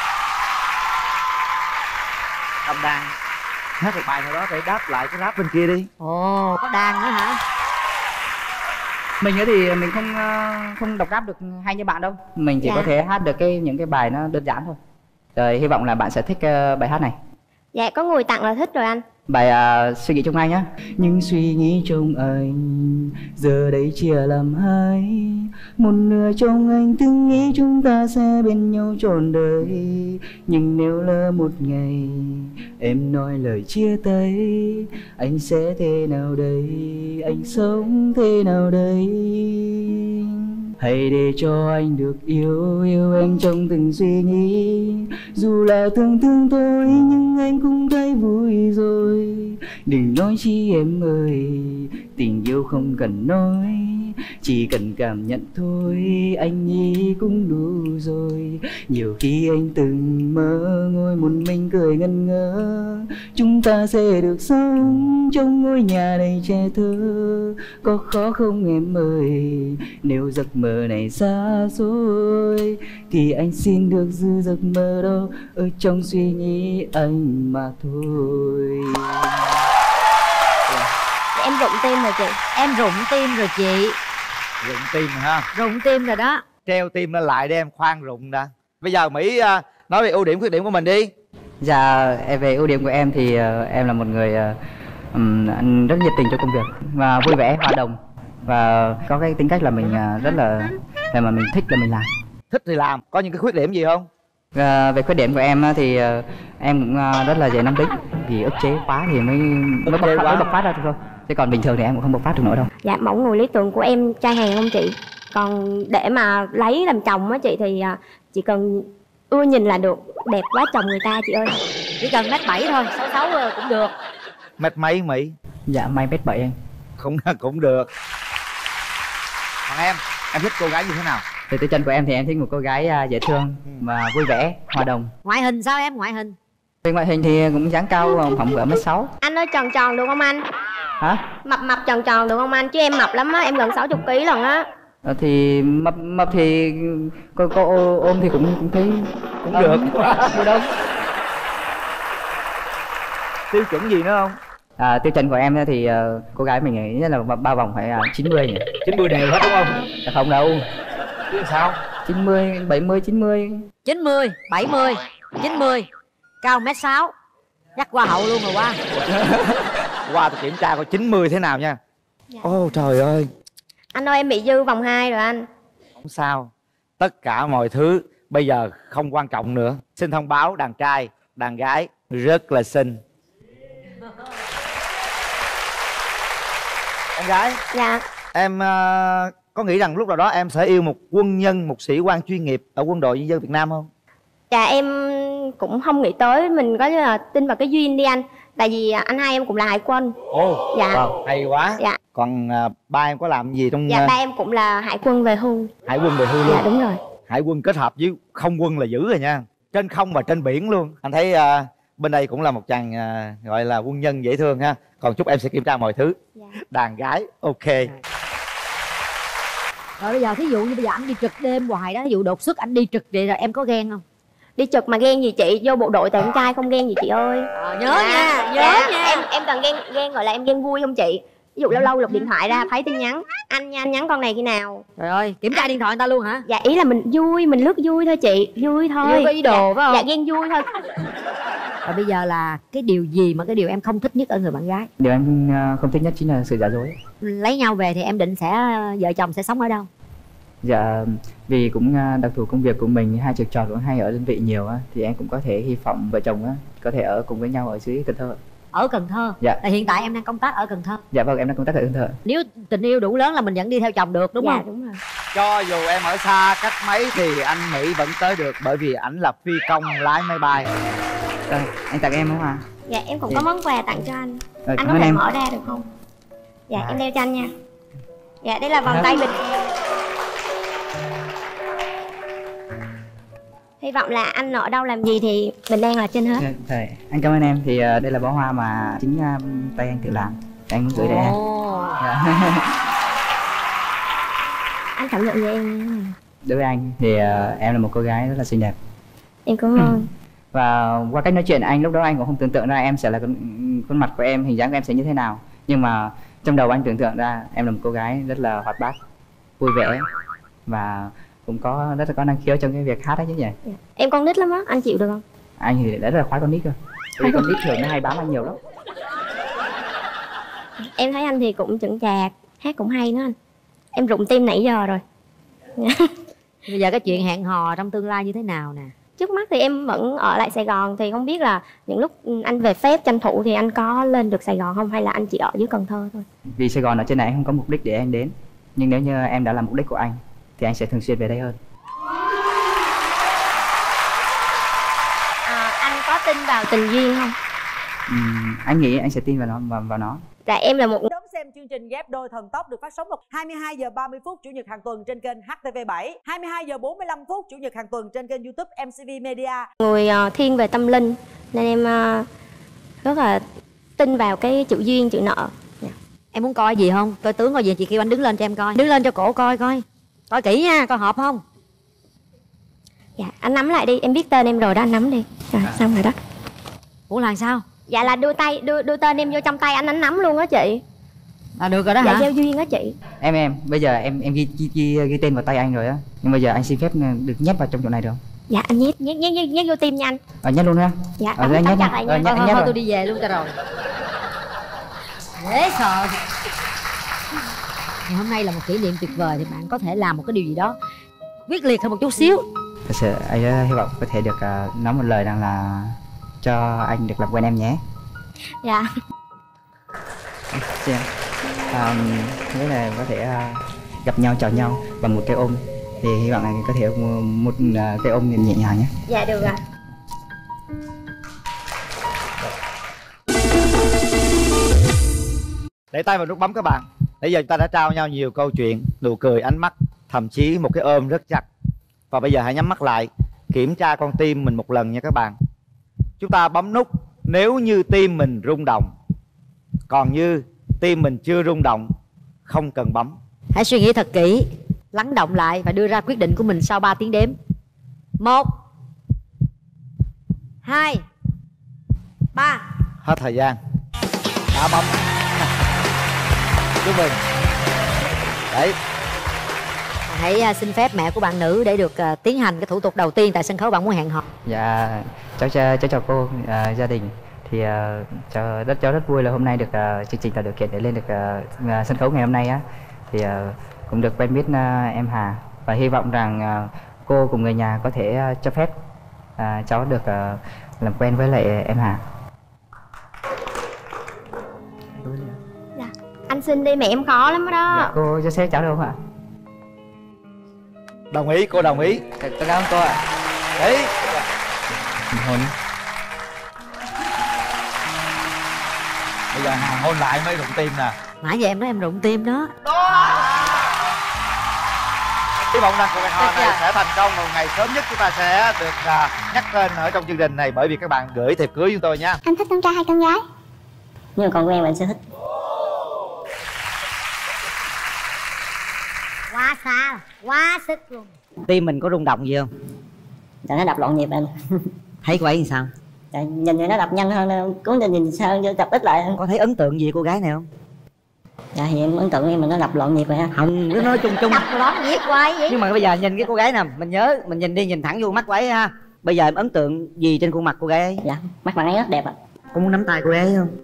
Cầm đàn hát một bài nào đó để đáp lại cái rap bên kia đi. Ồ, có đàn nữa hả? Mình thì mình không đọc rap được hay như bạn đâu. Mình chỉ có thể hát được những cái bài nó đơn giản thôi. Rồi hy vọng là bạn sẽ thích bài hát này. Dạ có người tặng là thích rồi anh. Bài suy nghĩ trong anh nhá. Nhưng suy nghĩ trong anh giờ đây chia làm hai, một nửa trong anh từng nghĩ chúng ta sẽ bên nhau trọn đời. Nhưng nếu lỡ một ngày em nói lời chia tay, anh sẽ thế nào đây, anh sống thế nào đây? Hãy để cho anh được yêu em trong từng suy nghĩ. Dù là thương tôi nhưng anh cũng thấy vui rồi. Đừng nói chi em ơi, tình yêu không cần nói, chỉ cần cảm nhận thôi, anh nghĩ cũng đủ rồi. Nhiều khi anh từng mơ ngồi một mình cười ngẩn ngơ, chúng ta sẽ được sống trong ngôi nhà đầy trẻ thơ. Có khó không em ơi, nếu giấc mơ này xa xôi thì anh xin được giữ giấc mơ đó ở trong suy nghĩ anh mà thôi. Em rụng tim rồi chị. Em rụng tim rồi chị. Rụng tim ha. Rụng tim rồi đó. Treo tim lên lại để em khoan rụng đã. Bây giờ Mỹ nói về ưu điểm khuyết điểm của mình đi. Dạ về ưu điểm của em thì em là một người anh rất nhiệt tình trong công việc và vui vẻ, hòa đồng, và có cái tính cách là mình rất là mà mình thích là mình làm. Thích thì làm. Có những cái khuyết điểm gì không? Về khuyết điểm của em thì em cũng rất là dễ nóng tính, vì ức chế quá thì mới bộc phát ra thôi. Chứ còn bình thường thì em cũng không bộc phát được nữa đâu. Dạ mẫu người lý tưởng của em trai Hàn không chị? Còn để mà lấy làm chồng á chị thì chỉ cần ưa nhìn là được, đẹp quá chồng người ta chị ơi. Chỉ cần 1m7 thôi, 66 cũng được. Mét mấy Mỹ? Dạ may 1m7 em. Cũng được. Còn em thích cô gái như thế nào? Từ tiêu chuẩn của em thì em thích một cô gái dễ thương và vui vẻ, hòa đồng. Ngoại hình sao em? Ngoại hình? Về ngoại hình thì cũng dáng cao khoảng cỡ 1m6. Anh ơi tròn tròn được không anh? Hả? Mập tròn tròn được không anh? Chứ em mập lắm á, em gần 60 kg lần á. Thì mập thì cô ôm thì cũng thấy cũng được. Được đâu. Tiêu chuẩn gì nữa không? Tiêu chuẩn của em thì cô gái mình nghĩ là 3 vòng phải 90 nhỉ? 90 đều hết đúng không? Không đâu. Chứ sao? 90, 70, 90. 90, 70, 90. Cao 1m6. Dắt qua hậu luôn rồi qua. Qua tôi kiểm tra coi 90 thế nào nha. Dạ. Ô trời ơi. Anh ơi em bị dư vòng 2 rồi anh. Không sao. Tất cả mọi thứ bây giờ không quan trọng nữa. Xin thông báo đàn trai, đàn gái rất là xinh. Em gái. Dạ. Em có nghĩ rằng lúc nào đó em sẽ yêu một quân nhân, một sĩ quan chuyên nghiệp ở quân đội nhân dân Việt Nam không? Dạ em cũng không nghĩ tới, mình có là tin vào cái duyên đi anh. Tại vì anh hai em cũng là hải quân. Ồ, dạ. Wow, hay quá. Dạ. Còn ba em có làm gì trong... Dạ ba em cũng là hải quân về hưu. Hải quân về hưu luôn? Dạ đúng rồi. hải quân kết hợp với không quân là dữ rồi nha, trên không và trên biển luôn. Anh thấy bên đây cũng là một chàng gọi là quân nhân dễ thương ha. Còn chúc em sẽ kiểm tra mọi thứ. Đàn gái ok. Rồi bây giờ thí dụ như bây giờ anh đi trực đêm hoài đó, ví dụ đột xuất anh đi trực vậy rồi em có ghen không? Đi trực mà ghen gì chị, vô bộ đội toàn con trai không ghen gì chị ơi. Nhớ nha, nhớ nha. Em toàn ghen gọi là em ghen vui không chị. Ví dụ lâu lâu lục điện thoại ra thấy tin nhắn, anh nha, anh nhắn con này khi nào. Trời ơi, kiểm tra điện thoại người ta luôn hả? Dạ ý là mình vui, mình lướt vui thôi chị, vui thôi. Vui có ý đồ phải không? Dạ ghen vui thôi. Rồi bây giờ là cái điều gì mà cái điều em không thích nhất ở người bạn gái? Điều em không thích nhất chính là sự giả dối. Lấy nhau về thì em định sẽ vợ chồng sẽ sống ở đâu? Dạ vì cũng đặc thù công việc của mình, hai trực trò cũng hay ở đơn vị nhiều á, thì em cũng có thể hy vọng vợ chồng á có thể ở cùng với nhau ở dưới Cần Thơ. Ở Cần Thơ? Dạ. Là hiện tại em đang công tác ở Cần Thơ? Dạ vâng, em đang công tác ở Cần Thơ. Nếu tình yêu đủ lớn là mình vẫn đi theo chồng được đúng không? Dạ đúng rồi. Cho dù em ở xa cách mấy thì anh Mỹ vẫn tới được, bởi vì ảnh là phi công lái máy bay. Anh tặng em không à? Dạ em cũng có món quà tặng cho anh. Rồi, anh có thể mở ra được không? Dạ em đeo cho anh nha. Dạ đây là vòng tay bình. Hy vọng là anh ở đâu làm gì thì bình an là trên hết. Thầy, anh cảm ơn em. Thì đây là bó hoa mà chính tay anh tự làm. Anh muốn gửi đến em. Anh cảm nhận về em như thế nào? Đối với anh thì em là một cô gái rất là xinh đẹp. Em cảm ơn. Và qua cách nói chuyện anh lúc đó anh cũng không tưởng tượng ra em sẽ là khuôn mặt của em, hình dáng của em sẽ như thế nào. Nhưng mà trong đầu anh tưởng tượng ra em là một cô gái rất là hoạt bát, vui vẻ và cũng rất là có năng khiếu trong cái việc hát đấy chứ nhỉ. Em con nít lắm á, anh chịu được không? Anh thì rất là khoái con nít cơ. Vì con nít thường nó hay bám anh nhiều lắm. Em thấy anh thì cũng chững chạc, hát cũng hay nữa anh. Em rụng tim nãy giờ rồi. Bây giờ cái chuyện hẹn hò trong tương lai như thế nào nè? Trước mắt thì em vẫn ở lại Sài Gòn, thì không biết là những lúc anh về phép tranh thủ thì anh có lên được Sài Gòn không, hay là anh chỉ ở dưới Cần Thơ thôi? Vì Sài Gòn ở trên này anh không có mục đích để anh đến. Nhưng nếu như em đã là mục đích của anh thì anh sẽ thường xuyên về đây hơn. Anh có tin vào tình duyên không? Anh nghĩ anh sẽ tin vào nó. Dạ em là một đón xem chương trình Ghép Đôi Thần Tốc được phát sóng vào 22 giờ 30 phút Chủ nhật hàng tuần trên kênh HTV7, 22 giờ 45 phút Chủ nhật hàng tuần trên kênh YouTube MCV Media. người thiên về tâm linh nên em rất là tin vào cái chữ duyên, chữ nợ. Em muốn coi gì không? Coi tướng coi gì, chị kêu anh đứng lên cho em coi. Đứng lên cho cổ coi coi kỹ nha, coi hợp không? Dạ anh nắm lại đi, em biết tên em rồi đó, anh nắm đi. Rồi xong rồi đó. Ủa là sao? Dạ là đưa tên em vô trong tay anh nắm luôn á chị. Được rồi đó dạ, hả? gieo duyên á chị. Em bây giờ em ghi tên vào tay anh rồi á, nhưng bây giờ anh xin phép được nhét vào trong chỗ này được không? Dạ anh nhét vô tim nha anh. Nhét luôn ha. Dạ anh nhét chặt lại nha. Thôi tôi đi về luôn cho rồi. Dễ sợ. Ngày hôm nay là một kỷ niệm tuyệt vời, thì bạn có thể làm một cái điều gì đó quyết liệt hơn một chút xíu. Thật sự anh hy vọng có thể được nói một lời rằng là cho anh được làm quen em nhé. Dạ. Nghĩa là có thể gặp nhau, chào nhau và một cái ôm, thì hy vọng là có thể một cái ôm nhẹ nhàng nhé. Dạ được ạ. Để tay vào nút bấm các bạn. Bây giờ chúng ta đã trao nhau nhiều câu chuyện, nụ cười, ánh mắt, thậm chí một cái ôm rất chặt. Và bây giờ hãy nhắm mắt lại, kiểm tra con tim mình một lần nha các bạn. Chúng ta bấm nút nếu như tim mình rung động. Còn như tim mình chưa rung động, không cần bấm. Hãy suy nghĩ thật kỹ, lắng động lại và đưa ra quyết định của mình sau 3 tiếng đếm. 1 2 3. Hết thời gian. Đã bấm. Chúc mừng. Đấy. Hãy xin phép mẹ của bạn nữ để được tiến hành cái thủ tục đầu tiên tại sân khấu bạn muốn hẹn hò. Dạ, cháu chào cô, gia đình. Thì cháu rất vui là hôm nay được chương trình tạo điều kiện để lên được sân khấu ngày hôm nay á. Thì cũng được quen biết em Hà, và hy vọng rằng cô cùng người nhà có thể cho phép cháu được làm quen với lại em Hà. Dạ. Anh xin đi, mẹ em khó lắm đó. Dạ, cô cho phép cháu được không ạ? Đồng ý, cô đồng ý. Tôi cảm ơn cô ạ. Đấy. Hôn. Bây giờ Hà hôn lại mới rụng tim nè. Nãy giờ em nói em rụng tim đó. Hy vọng rằng cuộc hẹn hò này sẽ thành công vào ngày sớm nhất. Chúng ta sẽ được nhắc tên ở trong chương trình này bởi vì các bạn gửi thiệp cưới chúng tôi nha. Anh thích con trai hay con gái? Nhưng mà con của em anh sẽ thích. Quá xa, quá sức luôn. Tim mình có rung động gì không? Dạ nó đập loạn nhịp anh. Thấy cô ấy như sao? Dạ, nhìn thì nó đập nhanh hơn, cố nhìn sao đập ít lại. Có thấy ấn tượng gì cô gái này không? Dạ thì em ấn tượng em mà nó đập loạn nhịp rồi ha. Không, cứ nói chung chung. Đập loạn nhịp hoài vậy. Nhưng mà bây giờ nhìn cái cô gái nè, mình nhớ mình nhìn thẳng vô mắt cô ấy ha. Bây giờ em ấn tượng gì trên khuôn mặt cô gái ấy? Dạ, mắt bạn ấy rất đẹp ạ. Có muốn nắm tay cô ấy không?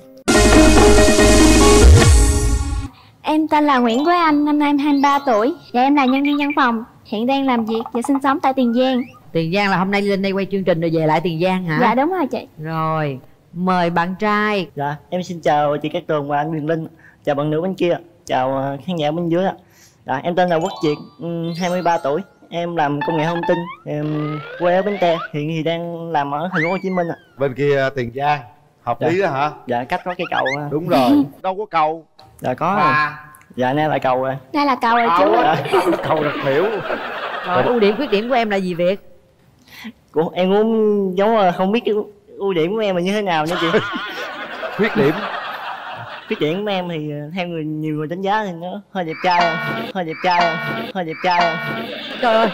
Em tên là Nguyễn Quế Anh, năm nay em 23 tuổi. Dạ em là nhân viên văn phòng, hiện đang làm việc và sinh sống tại Tiền Giang. Tiền Giang là hôm nay lên đây quay chương trình rồi về lại Tiền Giang hả? Dạ đúng rồi chị. Rồi, mời bạn trai. Dạ, em xin chào chị Cát Tường và anh Quyền Linh. Chào bạn nữ bên kia, chào khán giả bên dưới ạ. Dạ, em tên là Quốc Việt, 23 tuổi. Em làm công nghệ thông tin, em quê ở Bến Tre, hiện thì đang làm ở thành phố Hồ Chí Minh ạ. Bên kia Tiền Giang, hợp lý đó hả? Dạ, cách có cây cầu. Đúng rồi, đâu có cầu. Dạ có. Dạ nay là cầu rồi. Đây là cầu rồi chú. Cầu đặc biểu. Rồi, ưu điểm khuyết điểm của em là gì Việt? Em muốn giống là không biết cái ưu điểm của em là như thế nào nha chị. Khuyết điểm. Khuyết điểm của em thì theo nhiều người đánh giá thì nó hơi đẹp trai, hơi đẹp trai, hơi đẹp trai. Trời ơi.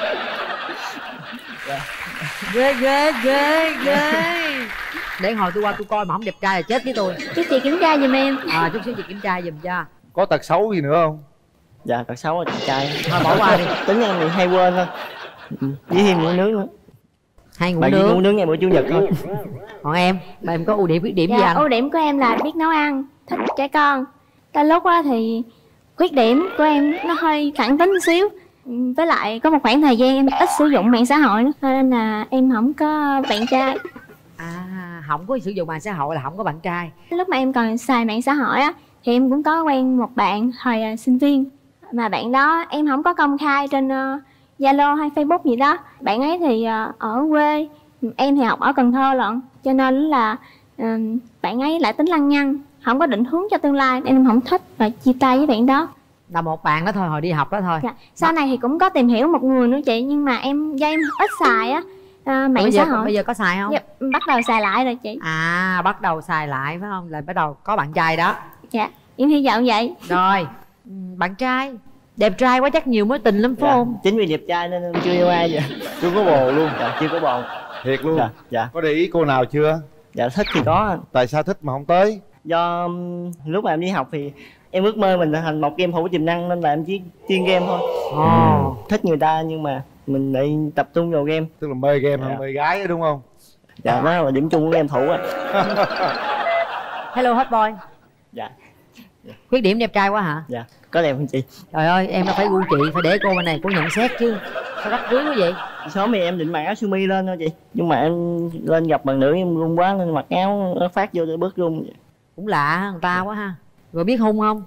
Ghê ghê ghê ghê. Để hồi tôi qua tôi coi mà không đẹp trai là chết với tôi. Chú chị kiểm tra giùm em. Chút xíu chị kiểm tra giùm cho. Có tật xấu gì nữa không? Dạ tật xấu là đẹp trai. Thôi bỏ qua đi. Tính em thì hay quên thôi. Với thêm ngủ nướng nữa. Hay ngủ nướng. nướng. Ngủ nướng ngày bữa chủ nhật thôi. Còn em có ưu điểm khuyết điểm dạ, gì anh? Ưu điểm của em là biết nấu ăn, thích trẻ con. Tới lúc á thì khuyết điểm của em nó hơi thẳng tính một xíu. Với lại có một khoảng thời gian em ít sử dụng mạng xã hội nữa, nên là em không có bạn trai. Không có sử dụng mạng xã hội là không có bạn trai. Lúc mà em còn xài mạng xã hội á thì em cũng có quen một bạn hồi sinh viên, mà bạn đó em không có công khai trên Zalo hay Facebook gì đó. Bạn ấy thì ở quê, em thì học ở Cần Thơ lận, cho nên là bạn ấy lại tính lăng nhăng, không có định hướng cho tương lai nên em không thích và chia tay với bạn đó. Là một bạn đó thôi, hồi đi học đó thôi. Dạ. Sau này thì cũng có tìm hiểu một người nữa chị, nhưng mà do em ít xài á mạng xã hội. Bây giờ có xài không? Dạ, bắt đầu xài lại rồi chị. Bắt đầu xài lại phải không? Là bắt đầu có bạn trai đó. Dạ, em hy vọng vậy. Rồi, bạn trai đẹp trai quá chắc nhiều mối tình lắm phải không? Chính vì đẹp trai nên em chưa yêu ai vậy. Chưa có bồ luôn. Dạ, chưa có bồ. Thiệt luôn? Dạ. Có để ý cô nào chưa? Dạ thích thì có. Tại sao thích mà không tới? Do lúc mà em đi học thì em ước mơ mình thành một game thủ tiềm năng nên là em chỉ chuyên game thôi. Thích người ta nhưng mà mình lại tập trung vào game. Tức là mê game hơn mê gái đó, đúng không? Dạ, đó là điểm chung của game thủ á. Hello hot boy. Dạ. Khuyết điểm đẹp trai quá hả? Dạ, có đẹp không chị? Trời ơi, em đã phải gu chị, phải để cô bên này cô nhận xét chứ. Sao rắc rưới quá vậy? Sớm thì em định mặc áo sơ mi lên thôi chị. Nhưng mà em lên gặp bạn nữ em run quá nên mặc áo nó phát vô để bớt run. Cũng lạ người ta quá ha. Rồi biết hung không?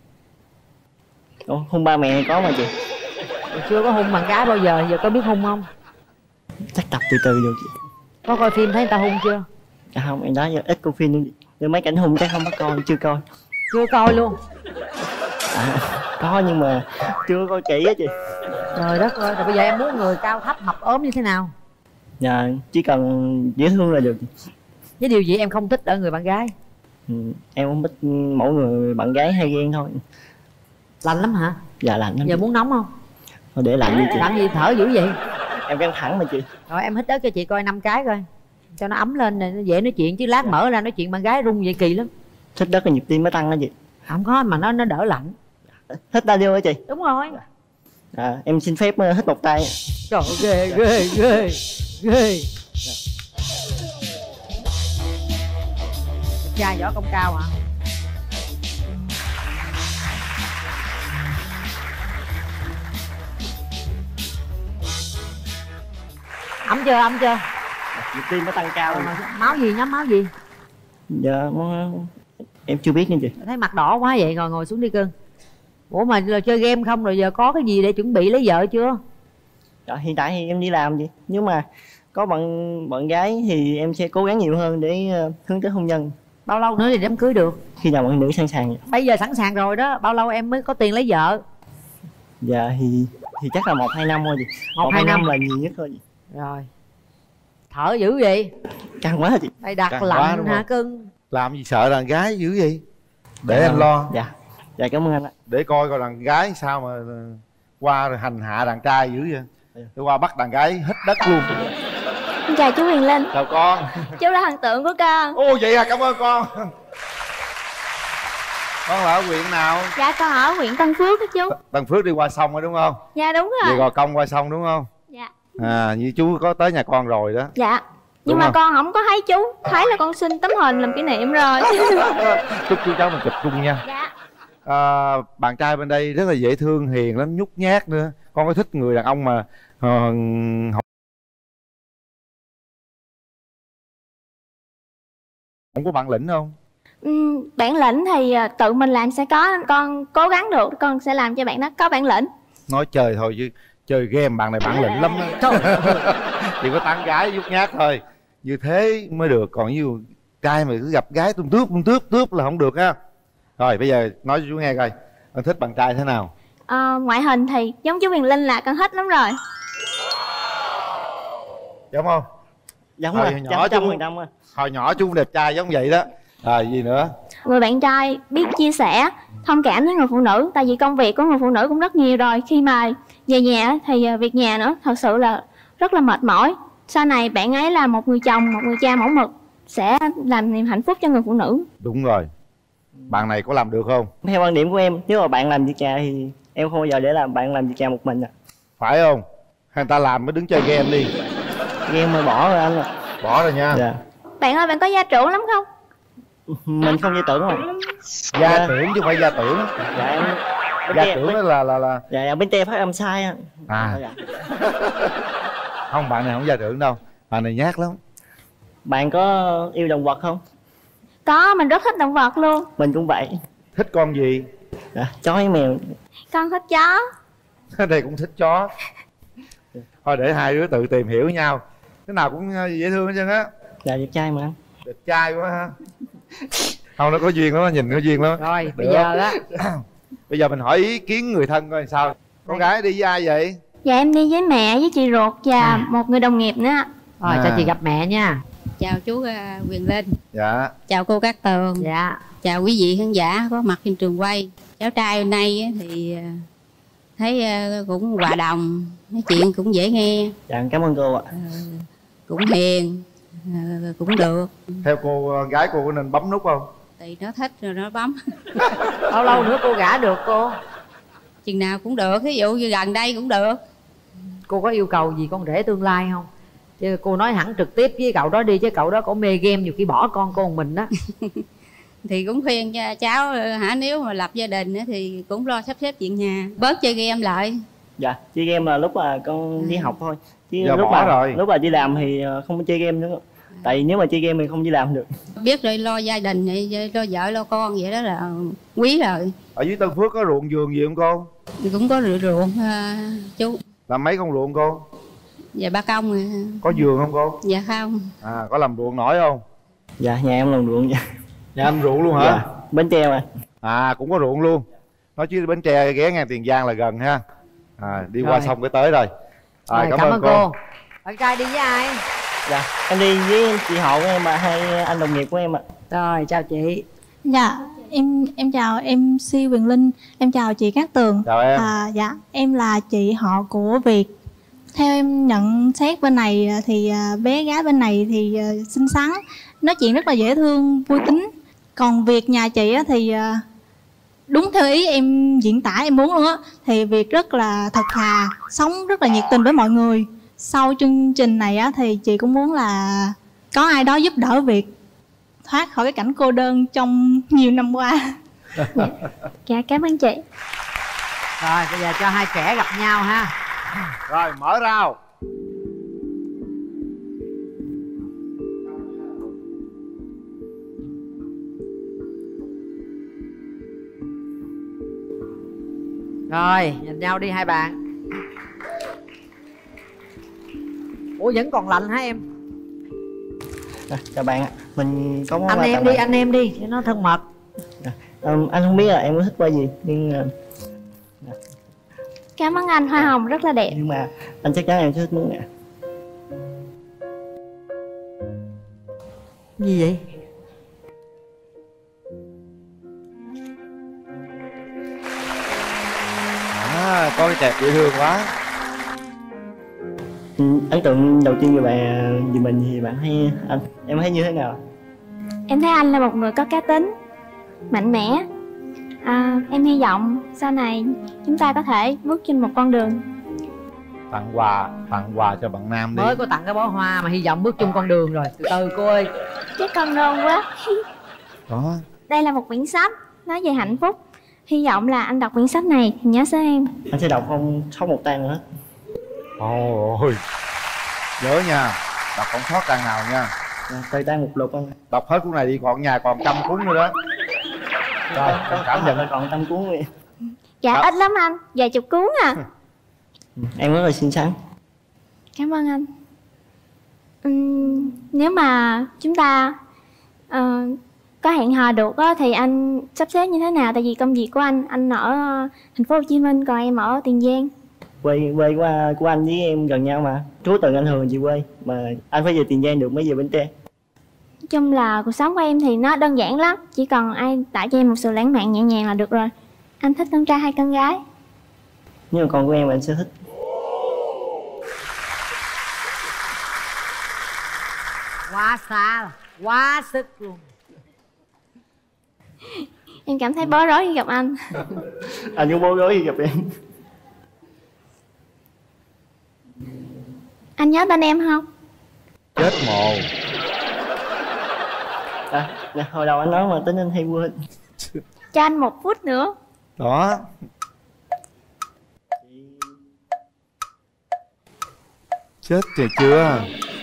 Hung ba mẹ có mà chị. Chưa có hung bạn gái bao giờ, giờ có biết hung không? Chắc tập từ từ được chị. Có coi phim thấy người ta hung chưa? Dạ không, em đó giờ ít coi phim nhưng mấy cảnh hung chắc không bắt coi, chưa coi. Chưa coi luôn? Có nhưng mà chưa coi kỹ á chị. Trời đất ơi, rồi bây giờ em muốn người cao thấp mập ốm như thế nào? Dạ, chỉ cần dễ thương là được. Với điều gì em không thích ở người bạn gái? Em không thích mỗi người bạn gái hay ghen thôi. Lạnh lắm hả? Dạ lạnh lắm. Giờ muốn nóng không? Thôi để lạnh đi chị. Làm gì thở dữ vậy? Em căng thẳng mà chị. Rồi em hít đất cho chị coi 5 cái coi, cho nó ấm lên này, nó dễ nói chuyện chứ lát mở ra nói chuyện bạn gái rung vậy kỳ lắm. Thích đất là nhịp tim mới tăng đó chị. Không có mà nó đỡ lạnh. Thích ta điêu hả chị? Đúng rồi. Em xin phép hít một tay. Trời ơi, ghê. Trai võ công cao hả? Ấm chưa? Nhịp tim nó tăng cao rồi. Máu gì, nhóm máu gì? Dạ em chưa biết nha chị. Thấy mặt đỏ quá vậy, ngồi xuống đi cưng. Ủa mà là chơi game không rồi giờ có cái gì để chuẩn bị lấy vợ chưa? Dạ, hiện tại thì em đi làm chị. Nhưng mà có bạn gái thì em sẽ cố gắng nhiều hơn để hướng tới hôn nhân. Bao lâu nữa thì đám cưới được? Khi nào bạn nữ sẵn sàng. Bây giờ sẵn sàng rồi đó, bao lâu em mới có tiền lấy vợ? Dạ thì Thì chắc là 1-2 năm thôi chị. 1-2 năm là nhiều nhất thôi chị. Rồi. Thở dữ vậy? Căng quá chị. Đây đặt Căng quá lạnh đúng hả không? cưng? Làm gì sợ đàn gái dữ vậy? Để anh lo. Dạ. Dạ cảm ơn anh ạ. Để coi đàn gái sao mà qua rồi hành hạ đàn trai dữ vậy. Để qua bắt đàn gái hít đất luôn. Chào chú Huyền Linh. Chào con. Chú là thần tượng của con. Ô vậy à, cảm ơn con. Con là ở huyện nào? Dạ con ở huyện Tân Phước đó chú. Tân Phước đi qua sông rồi đúng không? Dạ đúng rồi. Về Gò Công qua sông đúng không? Dạ. À, như chú có tới nhà con rồi đó. Dạ. Nhưng Đúng mà không? con không có thấy chú. Thấy là con xin tấm hình làm kỷ niệm rồi. Chúc chú cháu mình chụp chung nha. Dạ. À, bạn trai bên đây rất là dễ thương, hiền lắm, nhút nhát nữa. Con có thích người đàn ông mà không có bản lĩnh không? Bản lĩnh thì tự mình làm sẽ có. Con cố gắng được, con sẽ làm cho bạn đó có bản lĩnh. Nói chơi thôi chứ chơi game bạn này bản lĩnh lắm đó. Chỉ có tán gái nhút nhát thôi, như thế mới được. Còn như trai mà cứ gặp gái tung tướp là không được ha. Rồi bây giờ nói cho chú nghe coi, con thích bạn trai thế nào? Ngoại hình thì giống chú Huyền Linh là con thích lắm rồi. Giống không? Giống hồi rồi, nhỏ chú, 100% rồi. hồi nhỏ chú đẹp trai giống vậy đó. Gì nữa? Người bạn trai biết chia sẻ, thông cảm với người phụ nữ. Tại vì công việc của người phụ nữ cũng rất nhiều rồi. Khi mà về nhà thì việc nhà nữa thật sự là rất là mệt mỏi. Sau này bạn ấy là một người chồng, một người cha mẫu mực, sẽ làm niềm hạnh phúc cho người phụ nữ. Đúng rồi. Bạn này có làm được không? Theo quan điểm của em, nếu mà bạn làm việc nhà thì em không bao giờ để làm bạn làm việc nhà một mình. Phải không? Hay người ta làm mới đứng chơi game đi. Game mà bỏ rồi anh ạ. Bỏ rồi nha. Dạ. Bạn ơi, bạn có gia trưởng lắm không? Mình không gia trưởng rồi. Gia trưởng chứ không phải gia tưởng. Dạ em Gia trưởng đó là Dạ bên Tê phát âm sai á. Dạ. Không, bạn này không gia trưởng đâu. Bạn này nhát lắm. Bạn có yêu động vật không? Có, mình rất thích động vật luôn. Mình cũng vậy. Thích con gì? Dạ, chó hay mèo? Con thích chó. Ở đây cũng thích chó. Thôi để hai đứa tự tìm hiểu nhau. Cái nào cũng dễ thương hết trơn á. Dạ đẹp trai mà. Đẹp trai quá ha. Không, nó có duyên lắm, nhìn có duyên lắm. Rồi bây giờ á bây giờ mình hỏi ý kiến người thân coi sao. Con gái đi với ai vậy? Dạ em đi với mẹ, với chị ruột và một người đồng nghiệp nữa. Rồi cho chị gặp mẹ nha. Chào chú Huyền Linh. Dạ. Chào cô Cát Tường. Dạ. Chào quý vị khán giả có mặt trên trường quay. Cháu trai hôm nay thì thấy cũng hòa đồng, nói chuyện cũng dễ nghe. Dạ cảm ơn cô ạ. Cũng hiền, cũng được. Theo cô, gái cô có nên bấm nút không? Thì nó thích rồi nó bấm. Bao lâu nữa cô gả được cô? Chừng nào cũng được, ví dụ như gần đây cũng được. Cô có yêu cầu gì con rể tương lai không? Chứ cô nói hẳn trực tiếp với cậu đó đi, chứ cậu đó cổ mê game, nhiều khi bỏ con cô một mình đó. Thì cũng khuyên cho cháu nếu mà lập gia đình thì cũng lo sắp xếp chuyện nhà, bớt chơi game lại. Dạ, chơi game là lúc mà con đi học thôi. Chứ giờ lúc bỏ mà rồi. lúc mà đi làm thì không có chơi game nữa. Tại vì nếu mà chơi game thì không đi làm được. Biết rồi lo gia đình, lo vợ lo con vậy đó là quý rồi. Ở dưới Tân Phước có ruộng vườn gì không cô? Thì cũng có ruộng chú. Làm mấy con ruộng cô? Dạ 3 công rồi. Có vườn không cô? Dạ không. Có làm ruộng nổi không? Dạ nhà em làm ruộng. Nhà em ruộng luôn hả? Dạ, Bến Tre mà. Cũng có ruộng luôn. Nói chứ Bến Tre ghé ngang Tiền Giang là gần ha. Đi qua Rồi. sông cái tới rồi. Cảm ơn cô. Bạn trai đi với ai? Dạ em đi với chị họ của em, hai anh đồng nghiệp của em ạ. Rồi chào chị. Dạ em chào MC Huyền Linh, em chào chị Cát Tường. Chào em. Dạ em là chị họ của Việt. Theo em nhận xét bên này thì bé gái bên này thì xinh xắn, nói chuyện rất là dễ thương, vui tính. Còn Việt nhà chị thì đúng theo ý em diễn tả em muốn luôn á, thì Việt rất là thật thà, sống rất là nhiệt tình với mọi người. Sau chương trình này á thì chị cũng muốn là có ai đó giúp đỡ Việt thoát khỏi cái cảnh cô đơn trong nhiều năm qua. Dạ cảm ơn chị. Rồi bây giờ cho hai trẻ gặp nhau ha. Rồi mở rào. Rồi nhìn nhau đi hai bạn. Ủa vẫn còn lạnh hả em? Chào bạn ạ. Mình có món Anh quà em tặng đi, bạn. anh em đi cho nó thân mật. Anh không biết là em có thích quà gì nhưng Cảm ơn anh, hoa hồng rất là đẹp. Nhưng mà anh chắc chắn em sẽ thích muốn nè. Gì vậy? Có cái đẹp dễ thương quá. Ấn tượng đầu tiên về bạn, về mình thì bạn thấy anh, em thấy như thế nào? Em thấy anh là một người có cá tính, mạnh mẽ. Em hy vọng sau này chúng ta có thể bước trên một con đường. Tặng quà cho bạn nam đi. Mới có tặng cái bó hoa mà hy vọng bước chung con đường rồi. Từ từ cô ơi. Cái con nôn quá. Đó. Đây là một quyển sách nói về hạnh phúc. Hy vọng là anh đọc quyển sách này thì nhớ tới em. Anh sẽ đọc không sót một trang nữa. Ôi, nhớ nha, đọc không sót trang nào nha. Tay trang một lục anh. Đọc hết cuốn này đi, còn nhà còn 100 cuốn nữa đó. Rồi, cảm nhận còn 100 cuốn đi. Dạ ít lắm anh, vài chục cuốn à. Em rất là xinh xắn. Cảm ơn anh. Nếu mà chúng ta có hẹn hò được á, thì anh sắp xếp như thế nào? Tại vì công việc của anh ở thành phố Hồ Chí Minh, còn em ở Tiền Giang. Quê của anh với em gần nhau mà. Chú Tần anh Hường chị quê, mà anh phải về Tiền Giang được mới về Bến Tre. Nói chung là cuộc sống của em thì nó đơn giản lắm, chỉ cần ai tạo cho em một sự lãng mạn nhẹ nhàng là được rồi. Anh thích con trai hay con gái? Nhưng mà con của em anh sẽ thích. Quá xa, quá sức luôn. Em cảm thấy bối rối khi gặp anh. Anh cũng bối rối khi gặp em. Anh nhớ tên em không? Chết mồ. Hồi đầu anh nói mà tính anh hay quên. Cho anh 1 phút nữa. Đó. Chết rồi chưa?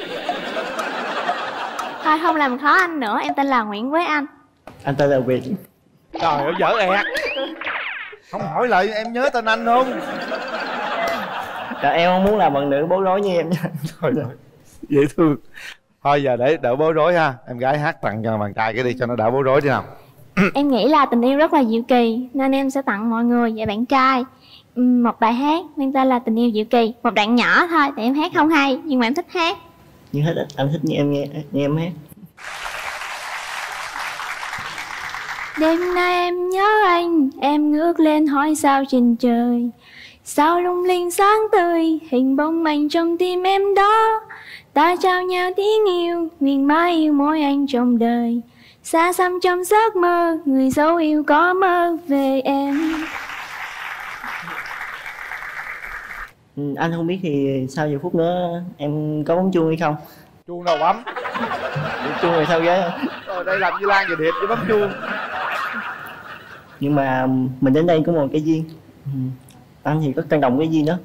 Thôi không làm khó anh nữa, em tên là Nguyễn Quế Anh. Anh tên là Việt. Trời ơi, dở ẹt. Không hỏi lại em nhớ tên anh không? Dạ, em không muốn làm bạn nữ bối rối như em nha. Trời ơi, dễ thương. Thôi giờ để đỡ bối rối ha. Em gái hát tặng cho bạn trai cái đi cho nó đỡ bối rối đi nào. Em nghĩ là tình yêu rất là diệu kỳ, nên em sẽ tặng mọi người và bạn trai một bài hát mang tên là Tình Yêu Diệu Kỳ. Một đoạn nhỏ thôi, tại em hát không hay, nhưng mà em thích hát. Nhưng hết anh thích như em nghe em hát. Đêm nay em nhớ anh, em ngước lên hỏi sao trên trời. Sao lung linh sáng tươi, hình bóng anh trong tim em đó. Ta trao nhau tiếng yêu, nguyện mãi yêu mỗi anh trong đời. Xa xăm trong giấc mơ, người dấu yêu có mơ về em. Anh không biết thì sau vài phút nữa em có bấm chuông hay không? Chuông đâu bấm? Chuông rồi sao ghế? Rồi đây làm như Lan và Điệp chứ bấm chuông. Nhưng mà mình đến đây có một cái duyên. Anh thì có căn đồng cái duyên đó.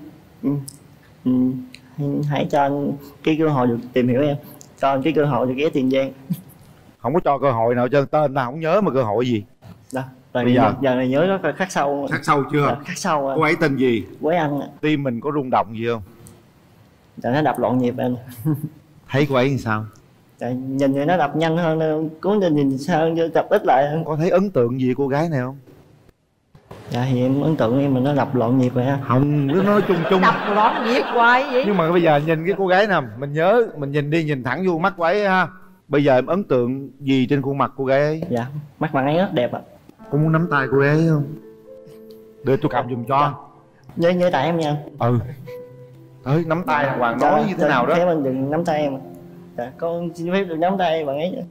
Hãy cho anh cái cơ hội được tìm hiểu em, cho anh cái cơ hội được ghé Tiền Giang. Không có cho cơ hội nào cho tên nào không nhớ mà cơ hội gì. Đó, bây giờ này nhớ rất là khắc sâu. Khắc sâu chưa? Khắc sâu. Cô ấy tên gì? Quế Anh. Tim mình có rung động gì không? Dạ, nó đập loạn nhịp anh. Thấy cô ấy làm sao? Dạ, nhìn thì nó đập nhanh hơn, cố nhìn sao đập ít lại. Có thấy ấn tượng gì cô gái này không? Dạ thì em ấn tượng em mà nó đập loạn nhịp vậy á. Không, cứ nói chung chung. Đập loạn nhịp hoài vậy. Nhưng mà bây giờ nhìn cái cô gái nào mình nhớ, mình nhìn đi, nhìn thẳng vô mắt cô ấy ha. Bây giờ em ấn tượng gì trên khuôn mặt cô gái ấy? Dạ, mắt bạn ấy rất đẹp ạ. Có muốn nắm tay cô gái ấy không? Đưa tôi cầm giùm cho. Nhớ tay em nha anh. Tới nắm tay Hoàng nói như thế nào đó. Thế mình đừng nắm tay em. Dạ, con xin phép được nắm tay bạn ấy.